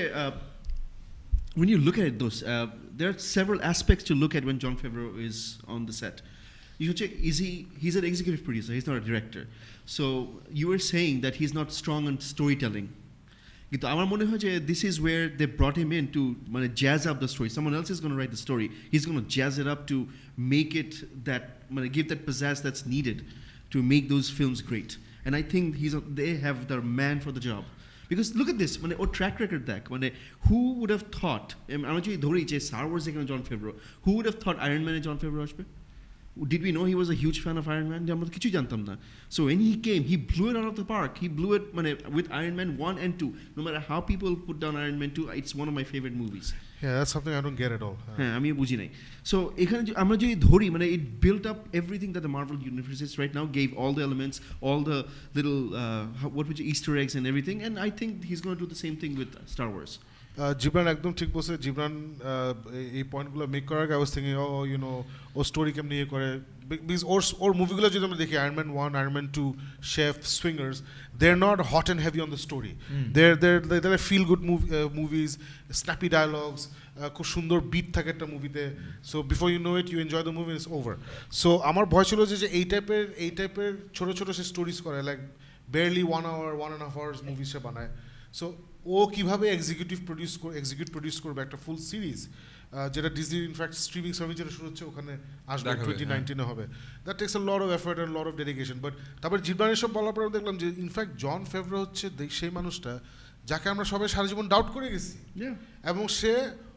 when you look at those there are several aspects to look at when Jon Favreau is on the set. You should check he's an executive producer, he's not a director. So you were saying that he's not strong on storytelling. কিন্তু আমার মনে হয় যে this is where they brought him in to মানে jazz up the story. Someone else is going to write the story. He's going to jazz it up to make it that মানে give that pizzazz that's needed to make those films great. And I think they have the man for the job. Because look at this, মানে ওর track record দেখ মানে who would have thought আমরা যদি ধরি যে Star Wars এখানে জন ফেভরো who would have thought Iron Man এ জন ফেভরো আসবে? Did we know he was a huge fan of Iron Man? আমরা কিছু জানতাম না. So when he came, he blew it out of the park. He blew it with Iron Man 1 and 2. No matter how people put down Iron Man 2, it's one of my favorite movies. Yeah, that's something I don't get at all. হ্যাঁ আমি বুঝি নাই. So এখানে আমরা যদি ধরি মানে it built up everything that the Marvel universe is right now, gave all the elements, all the little what would you Easter eggs and everything, and I think he's going to do the same thing with Star Wars. Jibran একদম ঠিক বলছে জিবরান এই পয়েন্টগুলো make করার আগে I was thinking ও story কেমন নিয়ে করে because ওর মুভিগুলো যদি আমরা দেখি Iron Man 1 Iron Man 2 Chef Swingers they're not hot and heavy on the story they're feel good movies snappy dialogues খুব সুন্দর বিট থাকে একটা মুভিতে so before you know it you enjoy the movie and it's over so আমার ভয় ছিল যে এই টাইপের ছোট ছোট সে স্টোরিজ করে like barely 1 hour 1.5 hours movies সে বানায় so ও কিভাবে এক্সিকিউট প্রডিউস করবে একটা ফুল সিরিজ যেটা ডিজনি ইনফ্যাক্ট স্ট্রিমিং সার্ভিস যেটা শুরু হচ্ছে ওখানে আসবে 2019 এ হবে that takes a lot of effort and lot of dedication but তারপর জিবরানের সব বলার পর দেখলাম যে ইনফ্যাক্ট জন ফেভরো হচ্ছে সেই মানুষটা যাকে আমরা সবাই সারা জীবন ডাউট করে গেছি এবং সে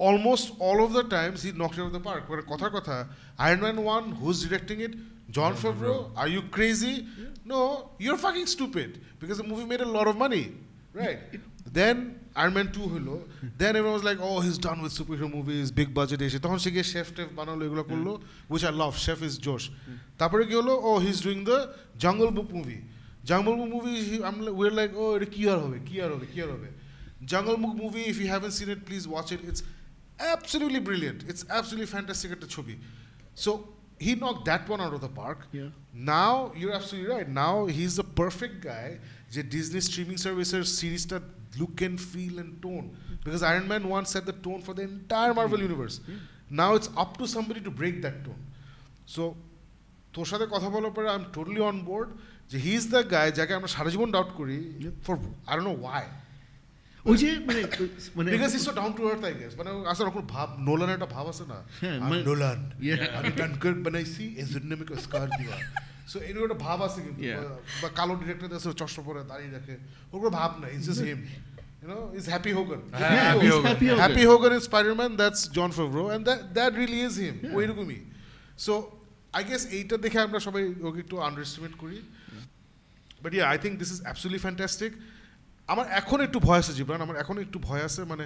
almost all of the times he knocked it out of the park. But কথার কথা, Iron Man 1, who's directing it? John Favreau. Are you crazy? No, you're fucking stupid because the movie made a lot of money, right? Then Iron Man 2 হলো, then everyone was like, oh, he's done with superhero movies, big budget এসে, তখন সে গিয়ে chef টেফ বানালো, এগুলো করলো, which I love. Chef is Josh. তারপরে কি হলো? Oh, he's doing the Jungle Book movie. Jungle Book movie, we're like, oh, এটা কি আর হবে? Jungle Book movie, if you haven't seen it, please watch it. It's absolutely brilliant. It's absolutely fantastic at the chobi. So he knocked that one out of the park. Yeah. Now you're absolutely right. Now he's the perfect guy. The Disney streaming services series that look and feel and tone, because Iron Man 1 set the tone for the entire Marvel universe. Now it's up to somebody to break that tone. So তোর সাথে কথা বলার পরে I'm totally on board. যে he's the guy যাকে আমরা সারা জীবন ডাউট করি for I don't know why. ওই যে মানে because he's so down to earth, I guess. মানে আসলে কোনো ভাব, নোলানের একটা ভাব আছে না, নোলান আমি ডানকার্ক বানাইছি এই জন্য আমাকে অস্কার দিবা, সো এর একটা ভাব আছে কিন্তু, বা কালো ডিরেক্টর আছে চশমা পরে দাঁড়িয়ে রাখে, ওর কোনো ভাব নাই, it's just him, you know, it's Happy Hogan. Happy Hogan is Spider-Man, that's John Favreau, and that really is him. ওইরকমই. So I guess এইটা দেখে আমরা সবাই ওকে একটু আন্ডারএস্টিমেট করি, but yeah, I think this is absolutely fantastic. আমার এখন একটু ভয় আছে জীবন, আমার এখন একটু ভয় আছে, মানে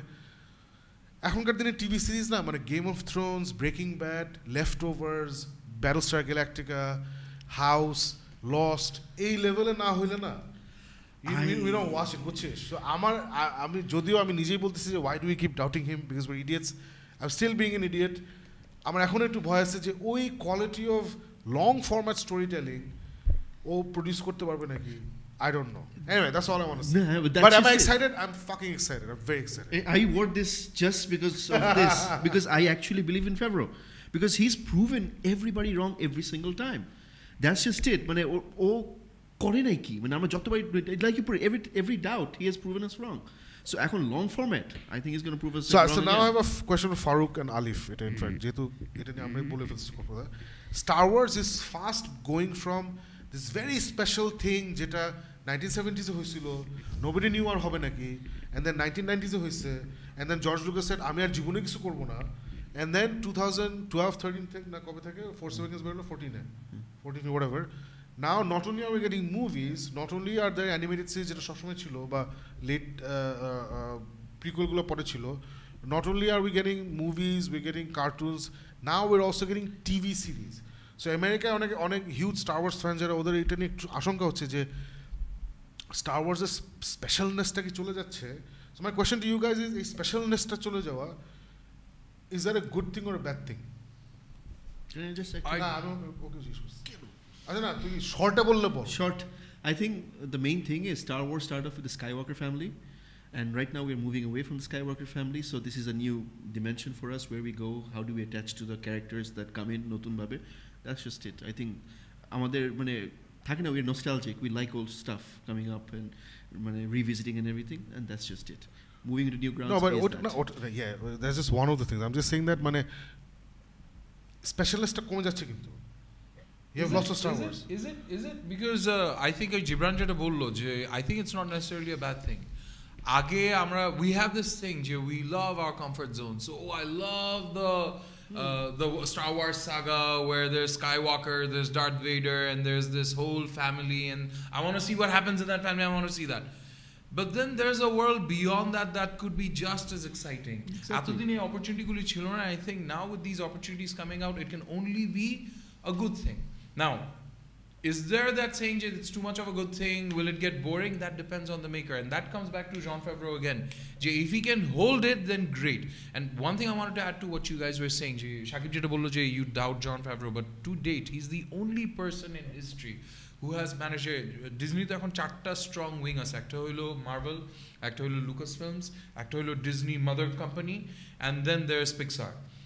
এখনকার দিনে টিভি সিরিজ না, মানে Game of Thrones, Breaking Bad, Leftovers, Battlestar Galactica, House, Lost, এই লেভেলে না হইলে না we don't watch it, বুঝছিস? So আমি যদিও আমি নিজেই বলতেছি যে why do we keep doubting him, because we're idiots, I'm still being an idiot. আমার এখন একটু ভয় আছে যে ওই quality of long format storytelling ও প্রডিউস করতে পারবে নাকি, I don't know. Anyway, that's all I want to say. No, but am I excited? I'm fucking excited. I'm very excited. I wrote this just because of this, because I actually believe in Favreau, because he's proven everybody wrong every single time. That's just it. মানে ও করে নাই কি, মানে আমরা যতবার like you put every doubt he has proven us wrong. So এখন long format, I think he's going to prove us wrong. So now I have a question for Farooq and Alif. এটা in fact যেহেতু এটা নিয়ে আমরা বলে ফেলছি কথা, Star Wars is fast going from this very special thing যেটা 1970s এ হয়েছিল, nobody knew আর হবে নাকি, and then 1990s এ হয়েছে, and then George Lucas said আমি আর জীবনে কিছু করব না, and then 2012-13 থেকে না কবে থেকে Force Awakens বেরোলো 14 whatever. Now not only are we getting movies, not only are there animated series যেটা সবসময় ছিল বা লেট প্রিকুয়েল গুলো পরে ছিল, not only are we getting movies, we're getting cartoons, now we're also getting TV series. So আমেরিকায় অনেক huge Star Wars fan যারা, ওদের এটা নিয়ে একটু আশঙ্কা হচ্ছে যে স্টার ওয়ার্সের স্পেশালনেসটা কি চলে যাচ্ছে. So my question to you guys is, এই স্পেশালনেসটা চলে যাওয়া, is that a good thing or a bad thing? আচ্ছা না, তুই শর্টে বললে বল. Short. I think the main thing is Star Wars started off with the Skywalker family, and right now we're moving away from the Skywalker family, so this is a new dimension for us, where we go, how do we attach to the characters that come in নতুন ভাবে. That's just it. I think আমাদের মানে থাকে না, we're nostalgic, we like old stuff coming up and মানে revisiting and everything, and that's just it. Moving into new grounds. No, but yeah, that's just one of the things. I'm just saying that মানে স্পেশালিস্টটা কমে যাচ্ছে কিন্তু. You have lots of Star Wars. Is it? Because I think Gibran jeta bollo je I think it's not necessarily a bad thing. Age we have this thing je we love our comfort zone. So I love the Star Wars saga where there's Skywalker, there's Darth Vader, and there's this whole family, and I want to see what happens in that family. I want to see that. But then there's a world beyond that could be just as exciting. Atodin ei opportunity guli chilo na. I think now with these opportunities coming out, it can only be a good thing. Now, is there that saying that it's too much of a good thing? Will it get boring? That depends on the maker. And that comes back to Jon Favreau again. If he can hold it, then great. And one thing I wanted to add to what you guys were saying, Shakib jeta bollo je you doubt Jon Favreau, but to date, he's the only person in history who has managed Disney to ekhon 4ta strong wing আছে, একটা হইলো Marvel, একটা হইলো Lucasfilms, একটা হইলো Disney mother company, and then there's Pixar.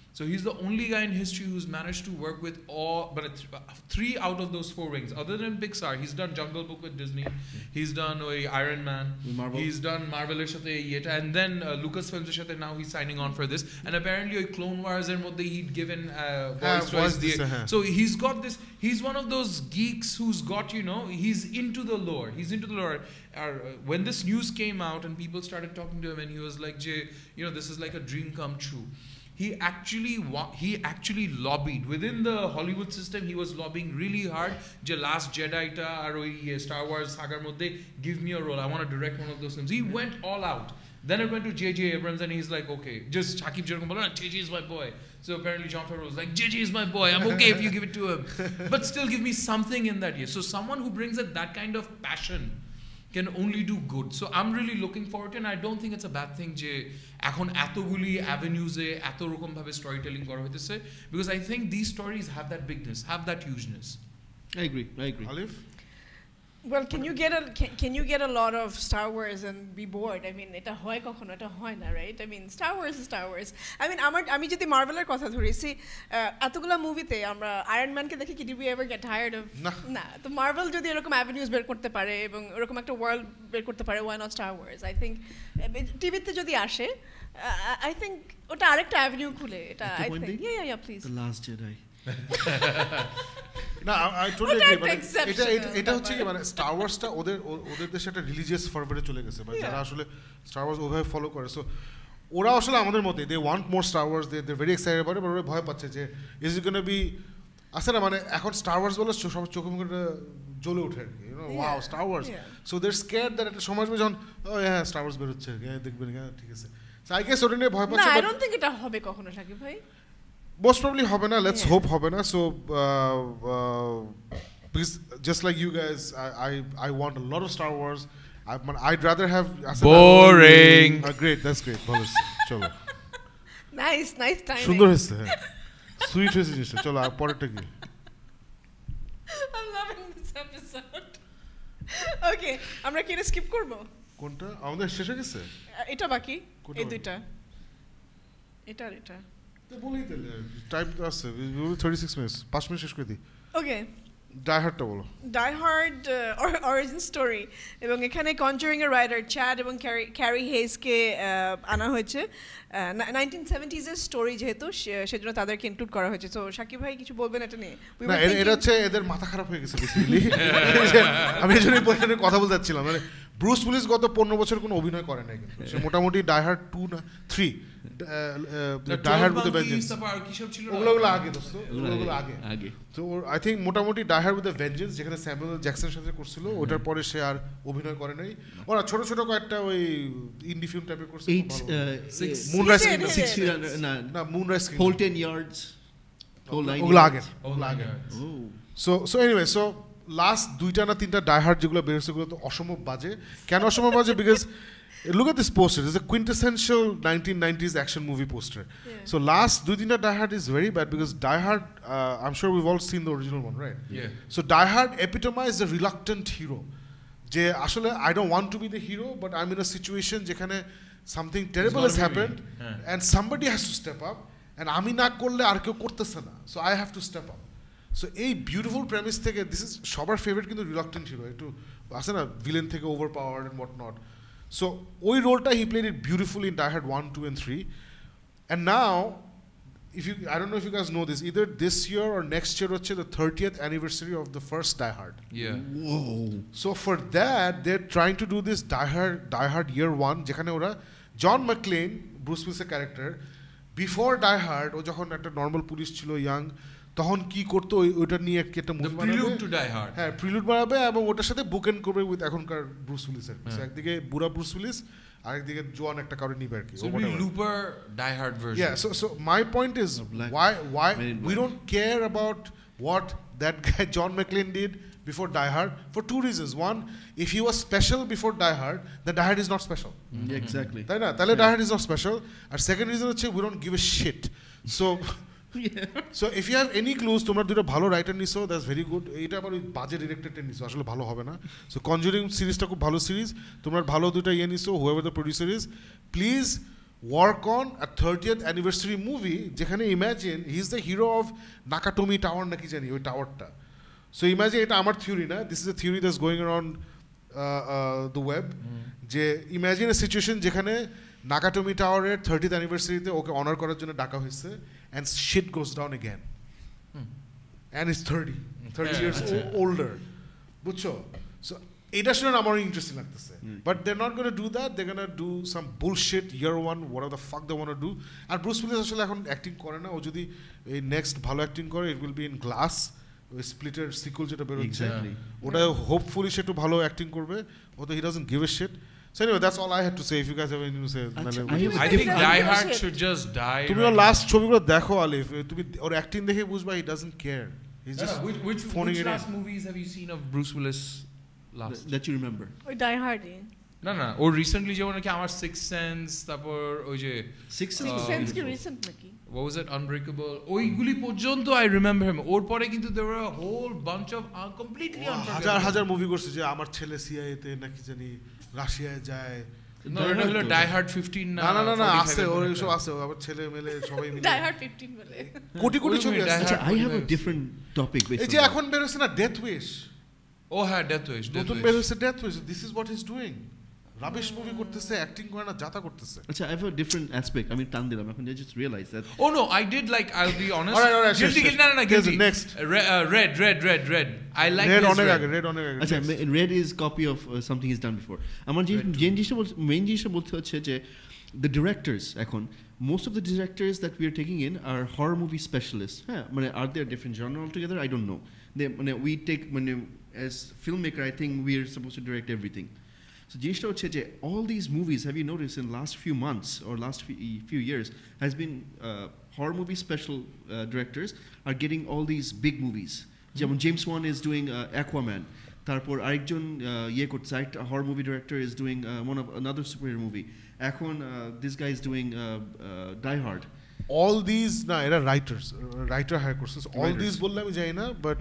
So he's the only guy in history who's managed to work with all, but 3 out of those 4 rings. Other than Pixar, he's done Jungle Book with Disney. He's done Iron Man. Marvel. He's done Marvel and then Lucasfilms now he's signing on for this. And apparently Clone Wars and what he'd given voice. So he's got this. He's one of those geeks who's got, he's into the lore. When this news came out and people started talking to him, and he was like, Jay, this is like a dream come true. He actually lobbied within the Hollywood system. He was lobbying really hard. Je Last Jedi ta ar Star Wars sagar moddhe, give me a role. I want to direct one of those films. He went all out. Then it went to J.J. Abrams, and he's like, okay, just Shakib Jerome Bolo, J.J. is my boy. So apparently John Favreau was like, J.J. is my boy. I'm okay if you give it to him, but still give me something in that year. So someone who brings that kind of passion can only do good. So I'm really looking forward to it, and I don't think it's a bad thing যে এখন এতগুলি avenues এত রকম ভাবে storytelling করা হইতেছে, because I think these stories have that bigness, have that hugeness. I agree. Alif? Well, can you get a lot of Star Wars and be bored? I mean, এটা হয় কখনো, এটা হয় না, right? I mean, Star Wars is Star Wars. I mean, আমি যদি মার্ভেলের কথা ধরি, এতগুলা মুভিতে আমরা আয়রন ম্যানকে দেখে কি did we ever get tired of? না। তো মার্ভেল যদি এরকম অ্যাভিনিউজ বের করতে পারে এবং এরকম একটা ওয়ার্ল্ড বের করতে পারে, why not Star Wars? I think টিভিতে যদি আসে, I think ওটা আরেকটা অ্যাভিনিউ খুলে, এটা I think. Yeah, please. The Last Jedi. না, I totally agree, but এটা হচ্ছে কি, মানে স্টার ওয়ার্সটা ওদের দেশে একটা রিলিজিয়াস ফারভারে চলে গেছে, মানে যারা আসলে স্টার ওয়ার্স ওভাবে ফলো করে। সো ওরা আসলে আমাদের মধ্যে they want more Star Wars, they very excited about it, but ওরা ভয় পাচ্ছে যে ইজ ইট গোনা বি, আছে না, মানে এখন স্টার ওয়ার্স বলে সব চোখে মুখে জ্বলে ওঠে আর কি, wow Star Wars. So they are scared that একটা সময় যখন হ্যাঁ স্টার ওয়ার্স বের হচ্ছে, দেখবেন ঠিক আছে। সো আই গেস ওটা নিয়ে ভয় পাচ্ছে। না, আই ডোন্ট থিংক এটা হবে কখনো, শাকিব ভাই। Most probably হবে না, let's hope হবে না। So because just like you guys, I want a lot of Star Wars. I'd rather have boring. Great, that's great. ভালো চলো। Nice timing. সুন্দর হয়েছে, সুইট হয়েছে জিনিসটা। চলো পরেরটা কি? I'm loving this episode. Okay, আমরা কি স্কিপ করব? কোনটা আমাদের শেষ হয়ে গেছে? এটা বাকি, এই দুইটা, এটা তো বলি তাহলে, টাইম তো আছে, 36 মিনিট, 5 মিনিট শেষ করে দিই। ওকে, ডাই হার্ডটা বলো। ডাই হার্ড অরিজিন স্টোরি, এবং এখানে কনজারিং এর রাইটার চ্যাড এবং ক্যারি হেজকে আনা হয়েছে। 1970s এর স্টোরি যেহেতু, সেজন্য তাদেরকে ইনক্লুড করা হয়েছে। তো শাকিব ভাই কিছু বলবেন এটা নিয়ে? না, এটা হচ্ছে এদের মাথা খারাপ হয়ে গেছে বেসিক্যালি। আমি এই জন্যই কথা বলতে যাচ্ছিলাম, মানে ব্রুস উইলিস গত 15 বছর কোনো অভিনয় করে নাই, কিন্তু সে মোটামুটি ডাই হার্ড 2 না 3 Die Hard With the Vengeance, ওগুলো আগে দোস্ত, ওগুলো আগে। তো আই থিংক মোটামুটি Die Hard With the Vengeance যেখানে স্যামুয়েল জ্যাকসনের সাথে করছিল, ওটার পরে সে আর অভিনয় করে নাই। ওরা ছোট ছোট কয়েকটা ওই ইন্ডি ফিল্ম টাইপের করছে। মুনরাইজ না মুনরাইজ 10 yards, ওগুলো আগে। সো এনিওয়ে, সো লাস্ট 2টা না 3টা ডাই হার্ড যেগুলো বের হয়েছে, ওগুলো তো অসম্ভব বাজে। কেন অসম্ভব বাজে? Because look at this poster. It's a quintessential 1990s action movie poster. So last 2-3 Die Hard is very bad, because Die Hard, I'm sure we've all seen the original one, right? Yeah. So Die Hard epitomized the reluctant hero. Je ashole I don't want to be the hero, but I'm in a situation jekhane something terrible has happened, and somebody has to step up, and ami na korle ar keu korteche na, so I have to step up. So এই beautiful premise থেকে, this is সবার favourite কিন্তু reluctant hero, একটু আছে না villain থেকে over powered and what not. So ওই রোলটা he played it beautifully in Die Hard 1, 2 and 3. And now, I don't know if you guys know this, either this year or next year হচ্ছে the 30th anniversary of the first Die Hard. Yeah. Whoa. So for that, they're trying to do this Die Hard year 1, যেখানে ওরা John McClane, Bruce উইলিসের character, before Die Hard ও যখন একটা normal police ছিল, young, তখন কি করতো ওইটা নিয়ে একটা মুভি বানাবে, প্রিলুড টু ডাই হার্ড। হ্যাঁ, প্রিলুড বানাবে, এবং ওটার সাথে বুক এন্ড করবে উইথ এখনকার ব্রুস উইলিসের। একদিকে বুড়া ব্রুস উইলিস, আরেকদিকে জোয়ান একটা কারণে নিবে আর কি। So we Looper Die Hard version. Yeah, so my point is, why we don't care about what that guy John McClane did before Die Hard, for 2 reasons. One, if he was special before Die Hard, then Die Hard is not special. Exactly. তাই না? তাহলে Die Hard is not special. R second reason হচ্ছে we don't give a shit. So if you have any clues, তোমরা দুটো ভালো writer নিছো, that's very good. এইটা আবার ওই বাজে ডিরেক্টরটা নিছো, আসলে ভালো হবে না। সো কনজুরিং সিরিজটা খুব ভালো সিরিজ, তোমরা ভালো দুটো নিছো, whoever the producer is, please work on a 30th anniversary movie যেখানে imagine he's the hero of Nakatomi Tower নাকি জানি ওই টাওয়ারটা so imagine এটা আমার theory না this is a theory that's going around the web যে imagine a situation যেখানে Nakatomi Tower এর 30th anniversary তে ওকে honor করার জন্য ডাকা হয়েছে and shit goes down again and he's 30 years older বুঝছো so এটা শুনে আমার ইন্টারেস্টিং লাগতেছে but they are not gonna do that they gonna do some bullshit year one what the fuck they want to do আর Bruce Willis আসলে এখন acting করে না ও যদি এই নেক্সট ভালো অ্যাক্টিং করে it will be in Glass ওই স্প্লিটের সিকুয়েল যেটা বেরোচ্ছে ওটা হোপফুলি সে একটু ভালো অ্যাক্টিং করবে ও তো he doesn't give a shit So anyway, that's all I had to say. If you guys have anything to say, I think Die Hard should just die. তুমি ওর লাস্ট ছবিগুলো দেখো আলিফ তুমি ওর অ্যাক্টিং দেখে বুঝবা he doesn't care. He's just which last movies have you seen of Bruce Willis last that you remember? ওই Die Hard না ও recently যেমন নাকি আমার সিক্স সেন্স তারপর ওই যে সিক্স সেন্স কি রিসেন্ট নাকি what was it Unbreakable ওইগুলি পর্যন্ত I remember him ওর পরে কিন্তু there were a whole bunch of completely unforgettable হাজার মুভি করছে যে আমার ছেলে সিআইএ তে নাকি জানি রাশিয়ায় যায় No, এটা হলো Die Hard 15 না আছে ওর সব আছে আবার ছেলে মেলে সবাই মিলে Die Hard 15 বলে কোটি ছবি আছে I have a different topic based এই যে এখন বের হচ্ছে না ডেথ উইশ ও হ্যাঁ ডেথ উইশ নতুন বের হচ্ছে Death Wish this is what he is doing rubbish movie করতেছে অ্যাক্টিং করে না যাতা করতেছে আচ্ছা I have a different aspect I mean টান দিলাম এখন I just realized that oh no I did like I'll be honest all right, guilty no guilty next red I like red this অনেক আগে red অনেক আগে আচ্ছা red is copy of something he's done before আমার যে main জিনিসটা বলতে হচ্ছে যে the directors এখন most of the directors that we are taking in are horror movie specialists হ্যাঁ মানে are they a different genre altogether I don't know they মানে we take মানে as filmmaker I think we are supposed to direct everything so জিনিসটা হচ্ছে যে all these movies have you noticed in last few months or last few years has been horror movie special directors are getting all these big movies যেমন James Wan is doing Aquaman তারপর আরেকজন করছে একটা horror movie director is doing one of another superhero movie এখন this guy is doing Die Hard all these না এরা writer hire করছে all these বললে আমি জানি না বাট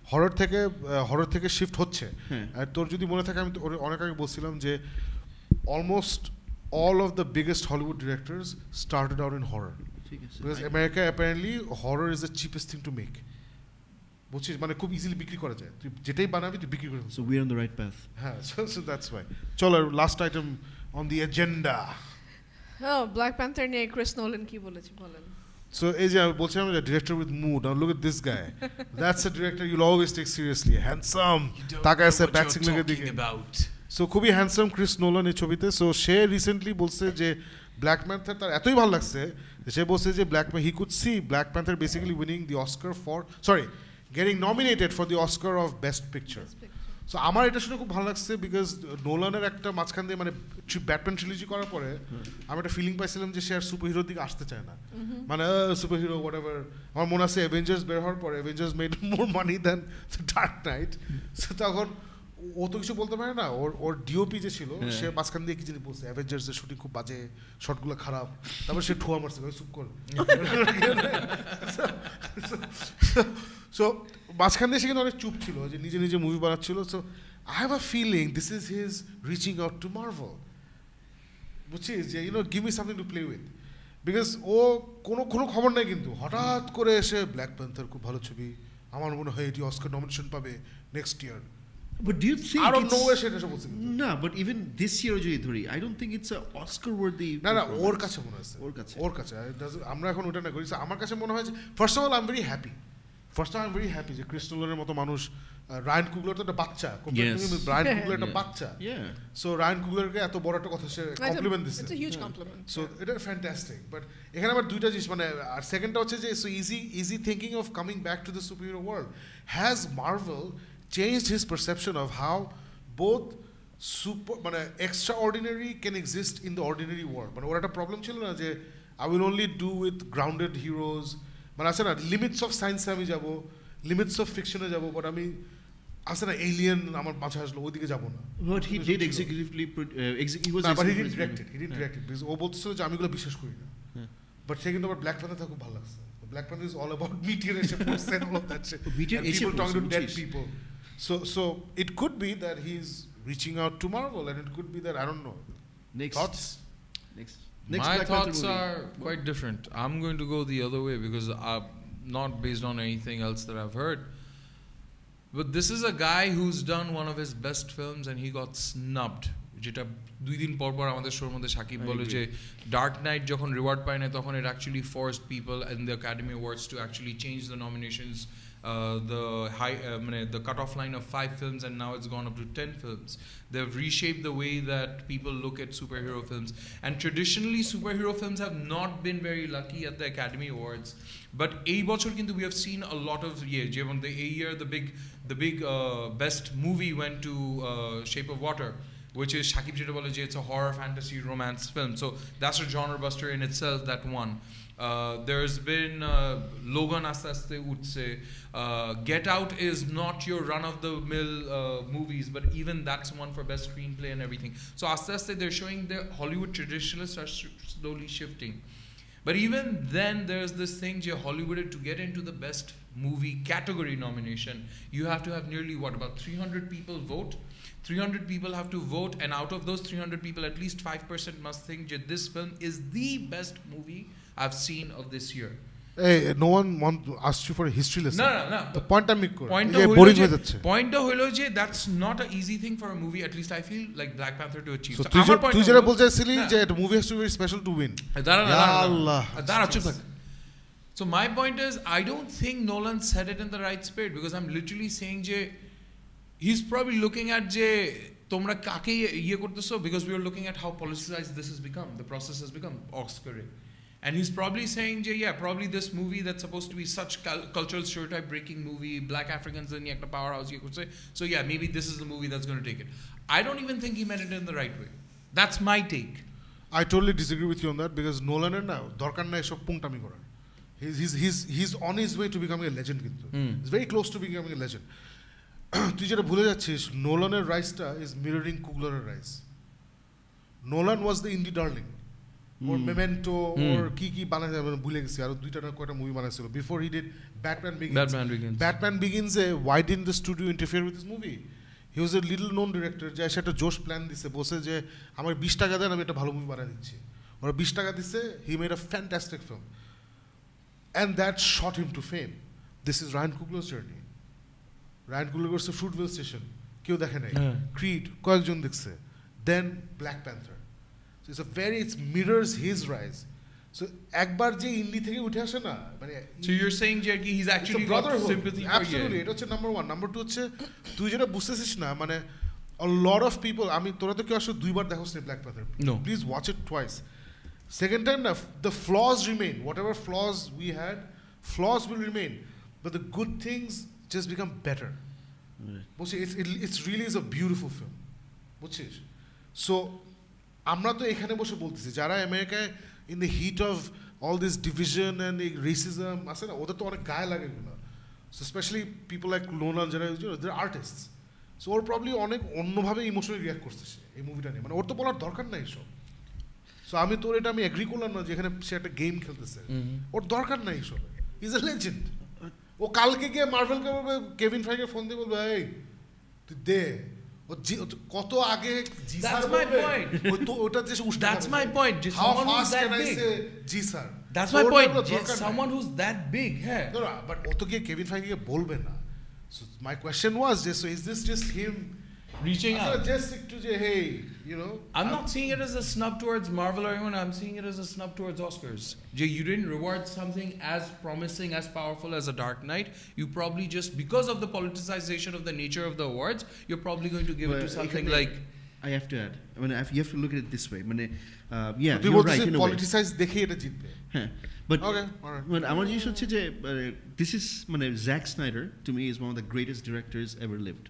হরর থেকে শিফট হচ্ছে আর তোর যদি মনে থাকে আমি অনেক আগে বলছিলাম যে almost all of the biggest Hollywood directors started out in horror because America apparently horror is the cheapest thing to make বুঝছিস মানে খুব ইজিলি বিক্রি করা যায় তুই যেটাই বানাবি তুই বিক্রি করে so we're on the right path হ্যাঁ so that's why চলো last item on the agenda Black Panther নিয়ে ক্রিস নোলান কি বলেছে বলেন So, এই যে আমি বলছিলাম যে director with mood. Now look at this guy. That's a director you'll always take seriously. Handsome. তাকে আছে ব্যাক্সিং লেগে দিকে. So খুবই হ্যান্ডসাম ক্রিস নোলান এই ছবিতে. So সে রিসেন্টলি বলছে যে ব্ল্যাক প্যান্থার তার এতই ভালো লাগছে সে বলছে যে he could see Black Panther basically winning the Oscar for getting nominated for the Oscar of Best Picture. So আমার এটা শুনে খুব ভালো লাগছে বিকজ নোলানের একটা মাঝখান দিয়ে মানে ব্যাটম্যান ট্রিলজি করার পরে আমি একটা ফিলিং পাইছিলাম যে সে আর সুপার হিরোর দিকে আসতে চায় না মানে সুপার হিরো হোয়াট এভার আমার মনে আছে অ্যাভেঞ্জার্স বের হওয়ার পরে Avengers made more money than Dark Knight so তখন ও তো কিছু বলতে পারে না ওর ডিওপি যে ছিল সে মাঝখান দিয়ে কি জিনিস বলছে অ্যাভেঞ্জার্সের শুটিং খুব বাজে শটগুলো খারাপ তারপর সে ঠোয়া মারছে চুপ কর সো মাঝখান দিয়ে সে কিন্তু অনেক চুপ ছিল যে নিজে নিজে মুভি বানাচ্ছিল so I have a feeling this is his reaching out to Marvel বুঝছিস যে give me something to play with because ও কোনো খবর নাই কিন্তু হঠাৎ করে এসে ব্ল্যাক প্যান্থার খুব ভালো ছবি আমার মনে হয় এটি অস্কার নমিনেশন পাবে next year But do you think I don't know where সেটা বলছে না but even this year যদি ধরি I don't think it's a Oscar worthy না ওর কাছে মনে হয় ওর কাছে আমরা এখন ওটা না করি আমার কাছে মনে হয় যে first of all I am very happy যে ক্রিস নোলানের মতো মানুষ রায়ান কুগলার তো একটা বাচ্চা রায়ান কুগলার একটা বাচ্চা সো রায়ান কুগলারকে এত বড় একটা কথা সে কমপ্লিমেন্ট দিচ্ছে it's a huge compliment so এটা ফ্যান্টাস্টিক বাট এখানে আবার দুইটা জিনিস মানে আর সেকেন্ডটা হচ্ছে যে so is he thinking of coming back to the superhero world has Marvel changed his perception of how both মানে extraordinary can exist in the ordinary world মানে ওর একটা প্রবলেম ছিল না যে I will only do with grounded heroes মানে আছে না limits of সায়েন্সে আমি যাব লিমিটস অফ ফিকশনে যাব বাট আমি আছে না এলিয়েন আমার মাথায় আসলো ওইদিকে যাব না but he did executively he was but he didn't direct it because ও বলছিল যে আমি এগুলো বিশ্বাস করি না বাট সে কিন্তু আবার ব্ল্যাক প্যান্থার খুব ভালো লাগছে Black Panther is all about meteor ships and all of that shit and people talking to dead people so it could be that he's reaching out to Marvel and it could be that I don't know next thoughts Next My Black Panther thoughts movie. are quite different. I'm going to go the other way because not based on anything else that I've heard. But this is a guy who's done one of his best films and he got snubbed. যেটা 2 দিন পর পর আমাদের শোর মধ্যে সাকিব বলে যে dark night যখন রিওয়ার্ড পায় না তখন it actually forced people in the Academy Awards to actually change the nominations, the cutoff line of 5 films, and now it's gone up to 10 films. They've reshaped the way that people look at superhero films, and traditionally superhero films have not been very lucky at the Academy Awards, but এই বছর কিন্তু we have seen a lot of যেমন the big best movie went to Shape of Water, which is Shakib যেটা বলে যে it's a horror fantasy romance film, so that's a genre buster in itself, that won. There's been Logan aste aste utse. Get Out is not your run-of-the-mill movies, but even that's one for best screenplay and everything. So aste aste they're showing the Hollywood traditionalists are slowly shifting. But even then, there's this thing, Hollywood, to get into the best movie category nomination, you have to have nearly, about 300 people vote? 300 people have to vote, and out of those 300 people, at least 5% must think that this film is the best movie I've seen of this year. Hey, no one asked you for a history lesson. No. The point I'm making. Point হলো যে that's not an easy thing for a movie, at least I feel, like Black Panther to achieve. So তুই যেটা বলছিলি যে a movie has to be very special to win. দাঁড়া চুপ থাক. So my point is, I don't think Nolan said it in the right spirit, because I'm literally saying যে he's probably looking at যে তোমরা কাকে ইয়ে করতেছো, because we are looking at how politicized this has become, the process has become Oscar-এ. And he's probably saying, probably this movie that's supposed to be such cultural stereotype breaking movie, black Africans in the powerhouse, so maybe this is the movie that's going to take it. I don't even think he meant it in the right way. That's my take. I totally disagree with you on that, because Nolan er na dorkar nai sob pungtami korar. He's on his way to becoming a legend kintu. He's very close to becoming a legend. তুই যেটা ভুলে যাচ্ছিস, নোলানের রাইজটা is mirroring কুগলারের রাইজ. Nolan was the indie darling. Or Memento, or কি বানাইছে আমি ভুলে গেছি, আর দুইটা না কয়টা মুভি বানাইছিল before he did Batman Begins. Why didn't the studio interfere with this movie? He was a little known director, যে সেটা জোশ প্ল্যান দিছে, বসে যে আমার 20 টাকা দেন আমি একটা ভালো মুভি বানাই দিচ্ছি, ওরা 20 টাকা দিছে, he made a fantastic film, and that shot him to fame. This is Ryan Coogler's journey. Ryan Coogler goes to Fruitvale Station, কেউ দেখে নাই, Creed কয়েকজন দেখছে, then Black Panther. So it mirrors his rise. So একবার যে ইন্ডি থেকে উঠে আসে না, মানে so you're saying Jackie he's actually got sympathy for absolutely এটা হচ্ছে number 1. number 2 হচ্ছে তুই যেটা বুঝতেছিস না, মানে a lot of people, আমি তোরা তো কেউ আসলে দুইবার দেখোস না Black Panther, no, please watch it twice. Second time না, the flaws remain, whatever flaws we had, flaws will remain, but the good things just become better. It's really is a beautiful film, বুঝছিস? So আমরা তো এখানে বসে বলতেছি, যারা আমেরিকায় in the heat of all this division and racism আছে না, ওদের তো অনেক গায়ে লাগে এগুলো, so especially people like Nolan, যারা they're artists, so ওর probably অনেক অন্যভাবে ইমোশনালি রিঅ্যাক্ট করতেছে এই মুভিটা নিয়ে, মানে ওর তো বলার দরকার নাই এসব. সো আমি তোর এটা আমি এগ্রি করলাম না যে এখানে সে একটা গেম খেলতেছে, ওর দরকার নাই এসব, ইজ এ লেজেন্ড. ও কালকে গিয়ে মার্ভেলকে বলবে, কেভিন ফাইকে ফোন দিয়ে বলবে, এই তুই দে, কত আগে that's my point. That's my point. Just someone who's that big. জি sir, that's my point. Just someone who's that big. No, but ও তো গিয়ে কেভিন ফাইকে বলবে না. So my question was just, so is this just him reaching out? Just to say, hey, I'm not seeing it as a snub towards Marvel or anyone. I'm seeing it as a snub towards Oscars. You didn't reward something as promising, as powerful as a Dark Knight. You probably just, because of the politicization of the nature of the awards, you're probably going to give it to something like. I have to add. I mean, you have to look at it this way. I mean, you're right. Politicize দেখে এটা জিতবে. But okay, all right. When আমার জিনিস হচ্ছে যে this is মানে Zack Snyder to me is one of the greatest directors ever lived.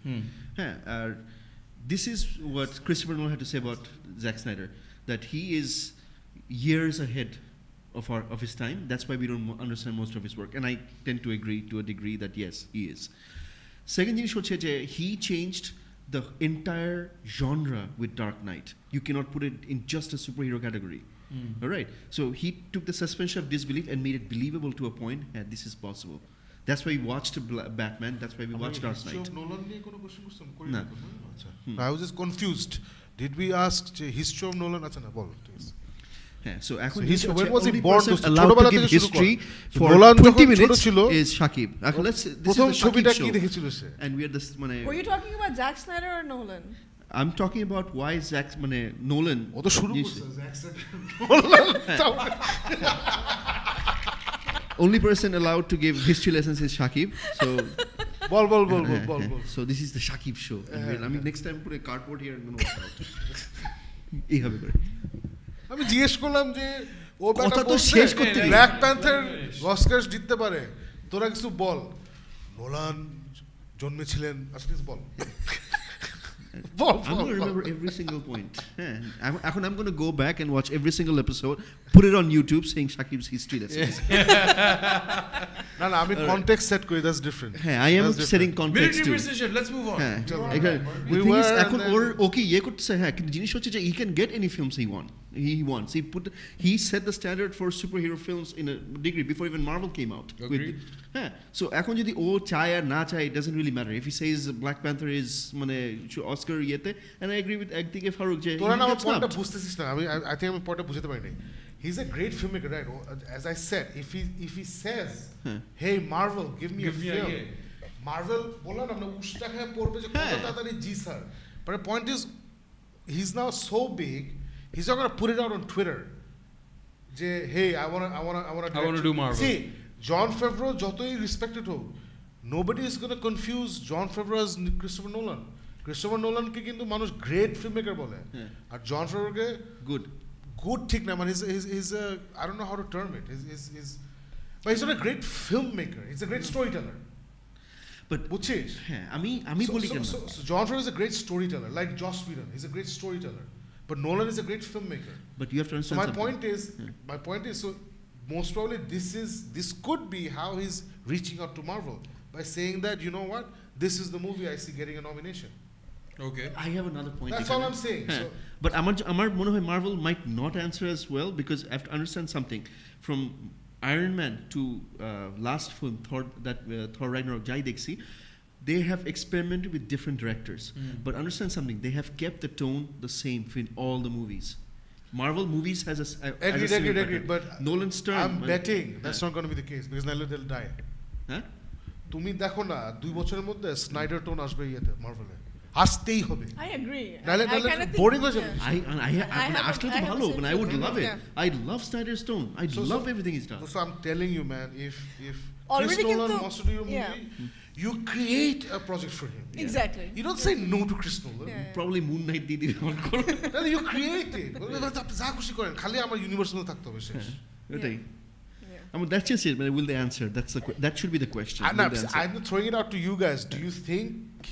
This is what Christopher Nolan had to say about Zack Snyder, that he is years ahead of his time. That's why we don't understand most of his work, and I tend to agree to a degree that yes, he is. Second thing হচ্ছে যে he changed the entire genre with Dark Knight. You cannot put it in just a superhero category. All right. So he took the suspension of disbelief and made it believable to a point, and this is possible. That's why we watched Batman. That's why we watched Dark Knight. No. I was just confused. Did we ask history of Nolan? হ্যাঁ, so এখন when was he only born? person দোস্ত, allowed ছোটবেলা to give থেকে শুরু কর। history for Nolan 20 যখন ছোট minutes ছিল, is Shakib. এখন let's this প্রথম is the ছবিটা Shakib কি show. দেখেছিল সে? And we are this মানে Were you talking about Zack Snyder or Nolan? I'm talking about why Zack মানে Nolan ও তো শুরু Yes. করছে Zack Snyder. only person allowed to give history lessons is Shakib. So বল বল বল হ্যাঁ, বল হ্যাঁ। বল। So this is the Shakib show. আমি next time put a cardboard here and work out. এইভাবে করে আমি জিজ্ঞেস করলাম যে ও কথা তো শেষ করতে দিন। ব্ল্যাক প্যান্থার অস্কার জিততে পারে, তোরা কিছু বল। নোলান জন্মেছিলেন, আচ্ছা কিছু বল। বল I'm going to remember every single point. Yeah. I'm going to go back and watch every single episode, put it on YouTube saying Shakib's history lessons. না না, আমি কনটেক্সট সেট করি, দ্যাটস ডিফারেন্ট। হ্যাঁ, I am setting context Military too. precision, let's move on. হ্যাঁ, চলো। exactly. We The thing is, were এখন and ওর ওকে ইয়ে করতেছে, হ্যাঁ, কিন্তু জিনিস হচ্ছে যে he can get any films he wants. He set the standard for superhero films in a degree before even Marvel came out. Agreed. হ্যাঁ, so এখন যদি ও চায় আর না চায়, it doesn't really matter. If he says Black Panther is মানে Oscar ইয়েতে, and I agree with একদিকে ফারুক যে তোরা না he আমার gets পয়েন্টটা snubbed. বুঝতেছিস না। I think আমি পয়েন্টটা বুঝতে পারিনি। He's a great filmmaker, right? As I said, if he says, hey Marvel, give me a film, Marvel বললাম না, উষ্টা খায় পড়বে যে কত তাড়াতাড়ি জি sir. But the point is, he's now so big, he's not gonna put it out on Twitter. যে hey, I wanna do Marvel. See, Jon Favreau যতই respected হোক, nobody is gonna confuse Jon Favreau as Christopher Nolan. Christopher Nolan কে কিন্তু মানুষ great filmmaker বলে, আর Jon Favreau কে good ঠিক না, মানে he's a, I don't know how to term it. But he's not a great filmmaker. He's a great storyteller. But বুঝছিস? হ্যাঁ, আমি বলি কেন So Jon Favreau is a great storyteller, like Joss Whedon. He's a great storyteller. But Nolan is a great filmmaker. but you have to So understand my point is, so most probably this could be how he's reaching out to Marvel by saying that, you know what, this is the movie I see getting a nomination. Okay. I have another point. That's all I'm saying. হ্যাঁ, So, but আমার মনে হয় Marvel might not answer as well, because I have to understand something. From Iron Man to last film Thor Ragnarok jai dekhi, they have experimented with different directors. But understand something, they have kept the tone the same in all the movies. Marvel movies has a agreed, but Nolan Stern, I'm betting that's not going to be the case, because Nolan will die. হ্যাঁ, তুমি দেখো না 2 বছরের মধ্যে Snyder tone আসবে ইয়েতে, মার্ভেলে আসতেই হবে। I agree. নালে I kind of think- boring হয়ে যাবে। আসলে তো I have ভালো, a মানে I sense would of- love it. yeah. I love Snyder's tone. I love everything he's done. So I'm telling you, man, if Already Chris Nolan কিন্তু- wants to do your movie, you create a project for him. Exactly. You don't say no to Chris Nolan. Yeah. Probably Moon Knight দিয়ে দিবে on করো। No, you create it. আপনি যা খুশি করেন, খালি আমার ইউনিভার্সের মধ্যে থাকতে হবে শেষ। ওটাই। Yeah. I mean, that's just it. But will they answer? That should be the question. I'm Will they answer? not throwing it out to you guys. Do you think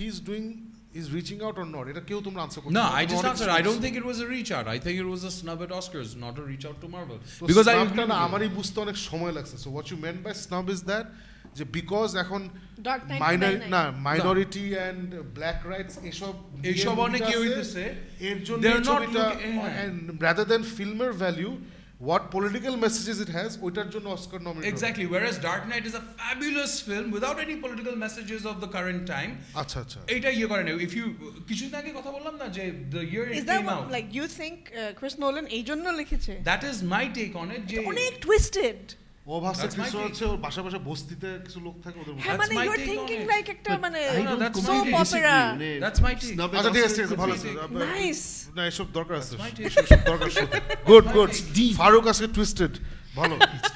he's reaching out or not? এটা কেউ তোমরা answer করতে No, পারো না। I just অনেক answered. I snubs। don't think it was a reach out. I think it was a snub at Oscars, not a reach out to Marvel. তো Because I snubটা agree না with you. আমারই বুঝতে অনেক সময় লাগছে। So what you meant by snub is that যে because এখন Dark Knight minority and black rights এসব এইসব অনেক ইয়ে হইতেছে, এর জন্য they're not ছবিটা looking- and rather than filmer value, what political messages it has, ওইটার জন্য Oscar nominate. Exactly. Whereas Dark Knight is a fabulous film without any political messages of the current time. আচ্ছা আচ্ছা। এটা ইয়ে করে না। If you কিছুদিন আগে কথা বললাম না যে the year it Is that came what, out. like, you think Chris Nolan এই জন্য লিখেছে? That is my take on it. যে অনেক twisted. ও ভাবছে That's my কিছু take. হচ্ছে ওর বাসা বস্তিতে কিছু লোক থাকে ওদের মধ্যে। হ্যাঁ, That's মানে my you're take on thinking it. like একটা মানে I don't that's my soap take. opera. That's my take. Snub at আচ্ছা ঠিক আছে, Oscars ঠিক আছে, ভালো is আছে। okay. Nice. না এসব দরকার আছে। my take. এসব দরকার সত্যি। Good. ফারুক আজকে টুইস্টেড। ভালো।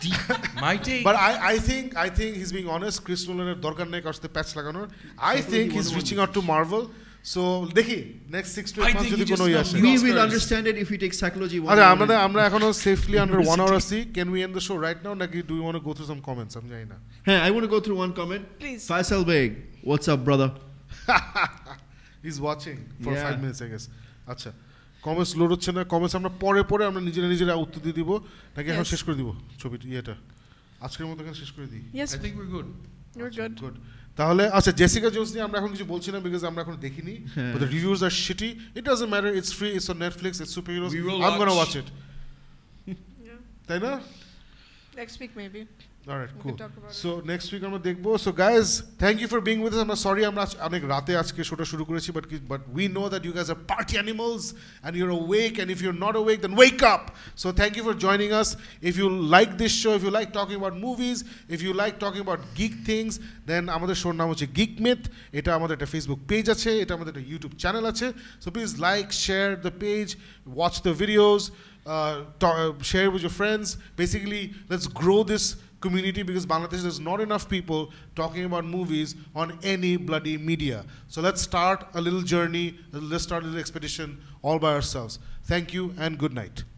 My take. But I think he's being honest. Chris Nolan's দরকার নেই কার সাথে প্যাচ লাগানোর। I think he's reaching out to Marvel. So দেখি next 6 to 8 I months think যদি he কোনো just ইয়ে loves আসে। me. We will Oscars. understand it if we take psychology 1. আচ্ছা আমরা এখনো safely under 1 hour আছি। Can we end the show right now? নাকি do you want to go through some comments? আমি জানি না। Hey, I want to go through one comment. Please. Faisal Beg, what's up, brother? He's watching for Yeah. 5 minutes I guess. আচ্ছা comments load হচ্ছে না। Comments আমরা পরে আমরা নিজেরা উত্তর দিয়ে দিব নাকি এখন Yes. শেষ করে দিব ছবিটা ইয়েটা? আজকের মতো এখানে শেষ করে দিই। Yes, I think we're good. you're good. Good. তাহলে আচ্ছা জেসিকা জোন্স নিয়ে আমরা এখন কিছু বলছি না বিকজ আমরা এখন দেখিনি। But the reviews are shitty. It doesn't matter. It's free. It's on Netflix. It's superheroes. We will I'm going to watch. watch it. Yeah. তাই না? Next week maybe. All right, We cool. can talk about So next week আমরা দেখবো. So guys, thank you for being with us. I'm sorry আমরা অনেক রাতে আজকে শোটা শুরু করেছি, but we know that you guys are party animals and you're awake, and if you're not awake then wake up. So thank you for joining us. If you like this show, if you like talking about movies, if you like talking about geek things, then আমাদের শোর নাম হচ্ছে Geek Myth. এটা আমাদের একটা Facebook page আছে, এটা আমাদের একটা YouTube channel আছে. So please like, share the page, watch the videos, share with your friends. Basically, let's grow this community, because Bangladesh, there's not enough people talking about movies on any bloody media. So let's start a little journey, let's start a little expedition all by ourselves. Thank you and good night.